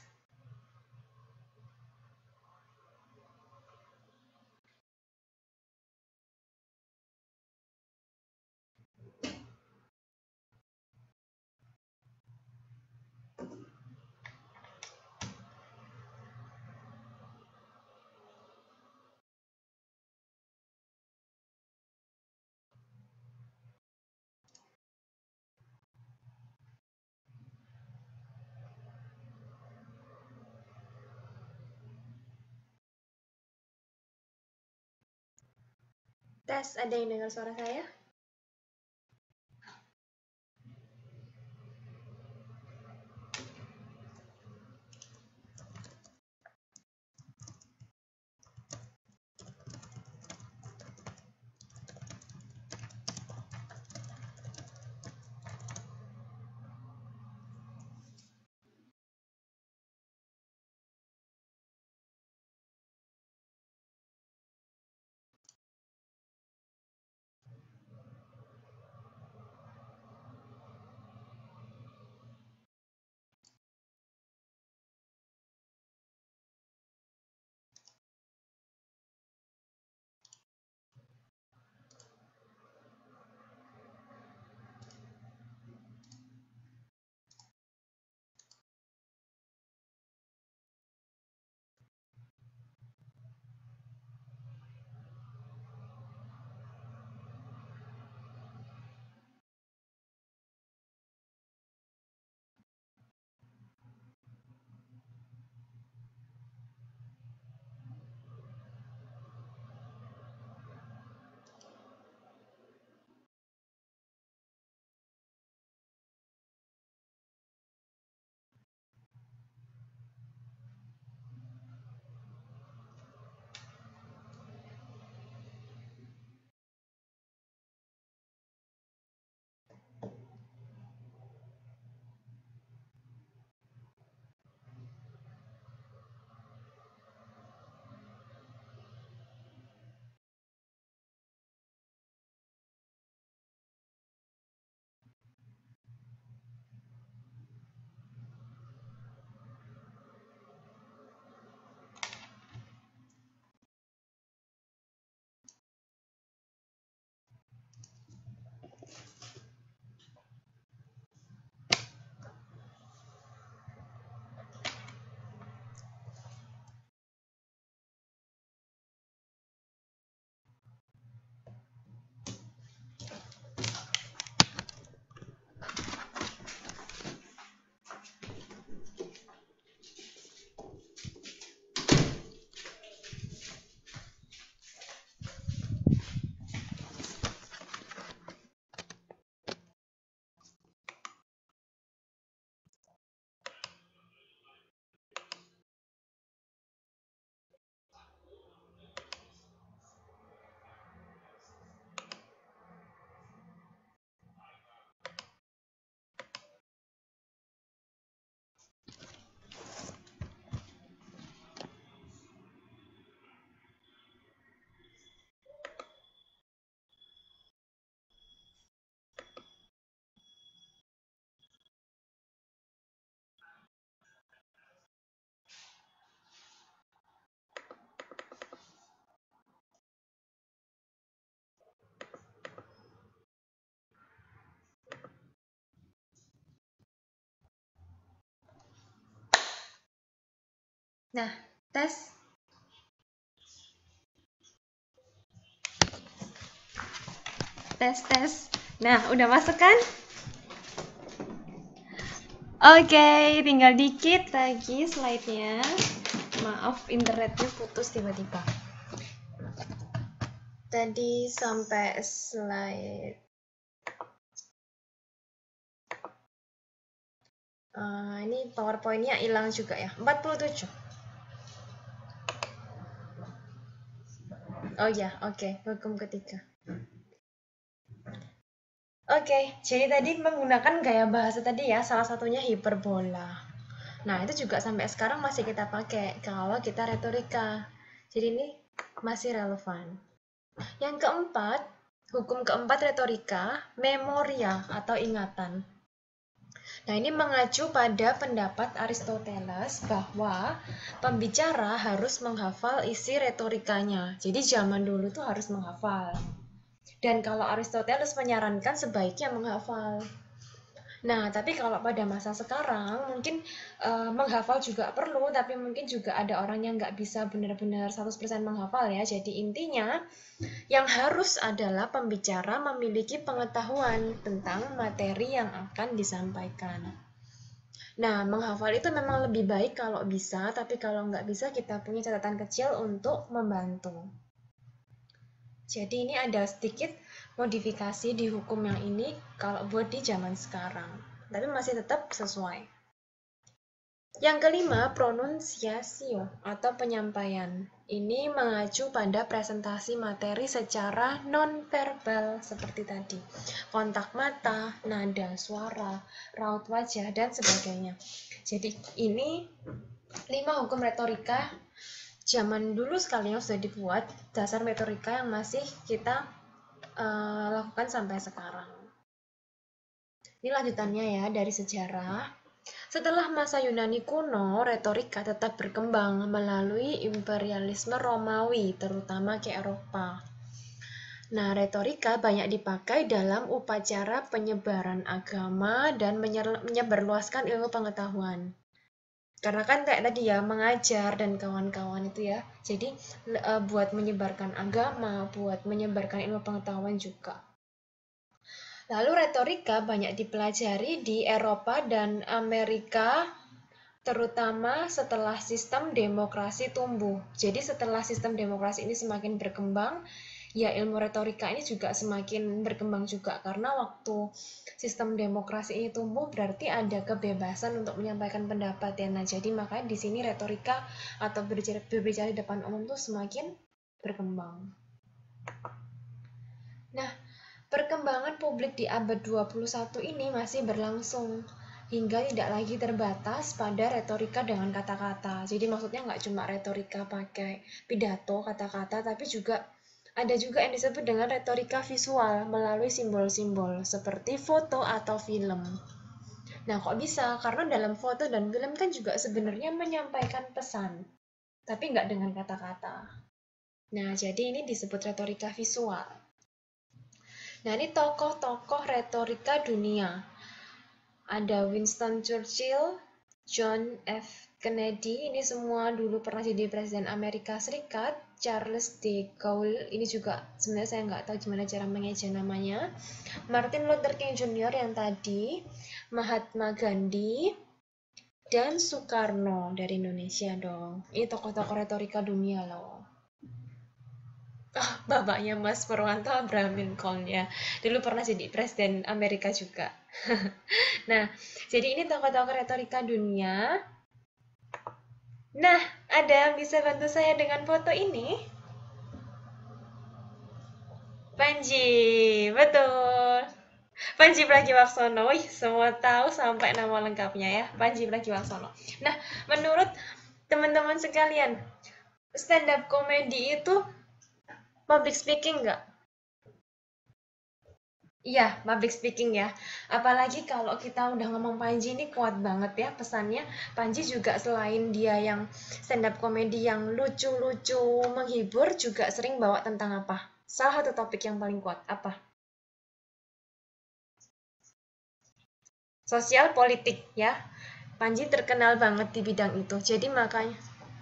Tes, ada yang dengar suara saya? Nah, tes. Tes, tes. Nah, udah masuk kan? Oke, tinggal dikit lagi slide-nya. Maaf, internetnya putus tiba-tiba. Tadi sampai slide uh, ini PowerPoint-nya hilang juga ya. empat puluh tujuh. Oh ya, oke, okay. Hukum ketiga. Oke, okay, jadi tadi menggunakan gaya bahasa tadi ya, salah satunya hiperbola. Nah, itu juga sampai sekarang masih kita pakai kalau kita retorika. Jadi ini masih relevan. Yang keempat, hukum keempat retorika, memoria atau ingatan. Nah, ini mengacu pada pendapat Aristoteles bahwa pembicara harus menghafal isi retorikanya. Jadi zaman dulu tuh harus menghafal. Dan kalau Aristoteles menyarankan sebaiknya menghafal. Nah, tapi kalau pada masa sekarang mungkin uh, menghafal juga perlu, tapi mungkin juga ada orang yang nggak bisa benar-benar seratus persen menghafal ya. Jadi intinya yang harus adalah pembicara memiliki pengetahuan tentang materi yang akan disampaikan. Nah, menghafal itu memang lebih baik kalau bisa, tapi kalau nggak bisa kita punya catatan kecil untuk membantu. Jadi ini ada sedikit modifikasi di hukum yang ini kalau buat di zaman sekarang, tapi masih tetap sesuai. Yang kelima, pronunciatio atau penyampaian. Ini mengacu pada presentasi materi secara non-verbal seperti tadi. Kontak mata, nada suara, raut wajah, dan sebagainya. Jadi ini lima hukum retorika zaman dulu sekali yang sudah dibuat, dasar retorika yang masih kita uh, lakukan sampai sekarang. Ini lanjutannya ya dari sejarah. Setelah masa Yunani kuno, retorika tetap berkembang melalui imperialisme Romawi, terutama ke Eropa. Nah, retorika banyak dipakai dalam upacara penyebaran agama dan menyebarluaskan ilmu pengetahuan. Karena kan kayak tadi ya, mengajar dan kawan-kawan itu ya. Jadi uh, buat menyebarkan agama, buat menyebarkan ilmu pengetahuan juga. Lalu retorika banyak dipelajari di Eropa dan Amerika, terutama setelah sistem demokrasi tumbuh. Jadi setelah sistem demokrasi ini semakin berkembang, ya ilmu retorika ini juga semakin berkembang juga, karena waktu sistem demokrasi ini tumbuh berarti ada kebebasan untuk menyampaikan pendapat ya. Nah, jadi makanya di sini retorika atau berbicara, berbicara di depan umum tuh semakin berkembang. Nah, perkembangan publik di abad dua puluh satu ini masih berlangsung hingga tidak lagi terbatas pada retorika dengan kata-kata. Jadi maksudnya nggak cuma retorika pakai pidato, kata-kata, tapi juga ada juga yang disebut dengan retorika visual melalui simbol-simbol seperti foto atau film. Nah, kok bisa? Karena dalam foto dan film kan juga sebenarnya menyampaikan pesan, tapi nggak dengan kata-kata. Nah, jadi ini disebut retorika visual. Nah, ini tokoh-tokoh retorika dunia. Ada Winston Churchill, John F. Kennedy, ini semua dulu pernah jadi presiden Amerika Serikat. Charles de Gaulle, ini juga sebenarnya saya nggak tahu gimana cara mengeja namanya. Martin Luther King Junior yang tadi, Mahatma Gandhi, dan Soekarno dari Indonesia dong. Ini tokoh-tokoh retorika dunia loh. Oh, bapaknya Mas Purwanto Abraham Lincoln ya. Dulu pernah jadi presiden Amerika juga. Nah, jadi ini tokoh-tokoh retorika dunia. Nah, ada yang bisa bantu saya dengan foto ini? Panji, betul. Panji Pragiwaksono. Wih, semua tahu sampai nama lengkapnya ya. Panji Pragiwaksono. Nah, menurut teman-teman sekalian, stand up comedy itu public speaking nggak? Iya, public speaking ya. Apalagi kalau kita udah ngomong Panji ini kuat banget ya pesannya. Panji juga selain dia yang stand up comedy yang lucu-lucu menghibur, juga sering bawa tentang apa? Salah satu topik yang paling kuat, apa? Sosial politik ya. Panji terkenal banget di bidang itu. Jadi makanya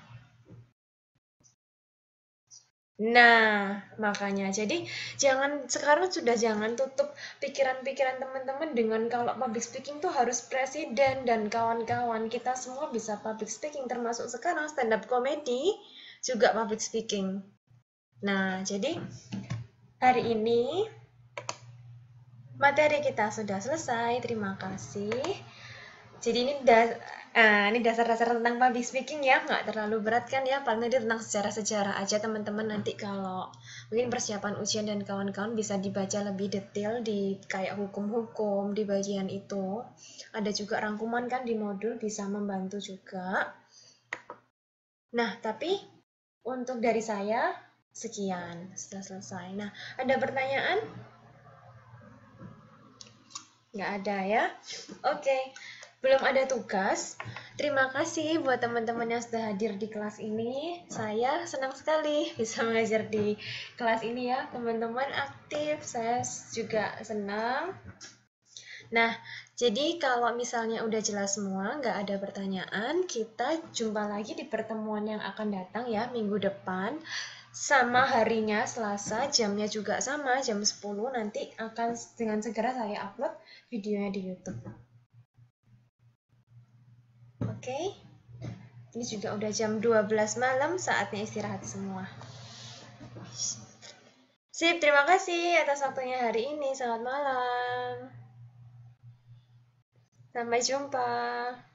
Nah, makanya. Jadi, jangan sekarang sudah jangan tutup pikiran-pikiran teman-teman dengan kalau public speaking tuh harus presiden dan kawan-kawan. Kita semua bisa public speaking, termasuk sekarang stand up comedy juga public speaking. Nah, jadi hari ini materi kita sudah selesai. Terima kasih. Jadi ini das uh, ini dasar-dasar tentang public speaking ya, nggak terlalu berat kan ya, paling nanti tentang sejarah-sejarah aja teman-teman. Nanti kalau mungkin persiapan ujian dan kawan-kawan bisa dibaca lebih detail di kayak hukum-hukum di bagian itu. Ada juga rangkuman kan di modul, bisa membantu juga. Nah, tapi untuk dari saya sekian, sudah selesai. Nah, ada pertanyaan? Nggak ada ya? Oke, belum ada tugas. Terima kasih buat teman-teman yang sudah hadir di kelas ini. Saya senang sekali bisa mengajar di kelas ini ya. Teman-teman aktif, saya juga senang. Nah, jadi kalau misalnya udah jelas semua, nggak ada pertanyaan, kita jumpa lagi di pertemuan yang akan datang ya, minggu depan. Sama harinya, Selasa, jamnya juga sama, jam sepuluh, nanti akan dengan segera saya upload videonya di YouTube. Oke, ini juga udah jam dua belas malam, saatnya istirahat semua. Sip, terima kasih atas waktunya hari ini. Selamat malam. Sampai jumpa.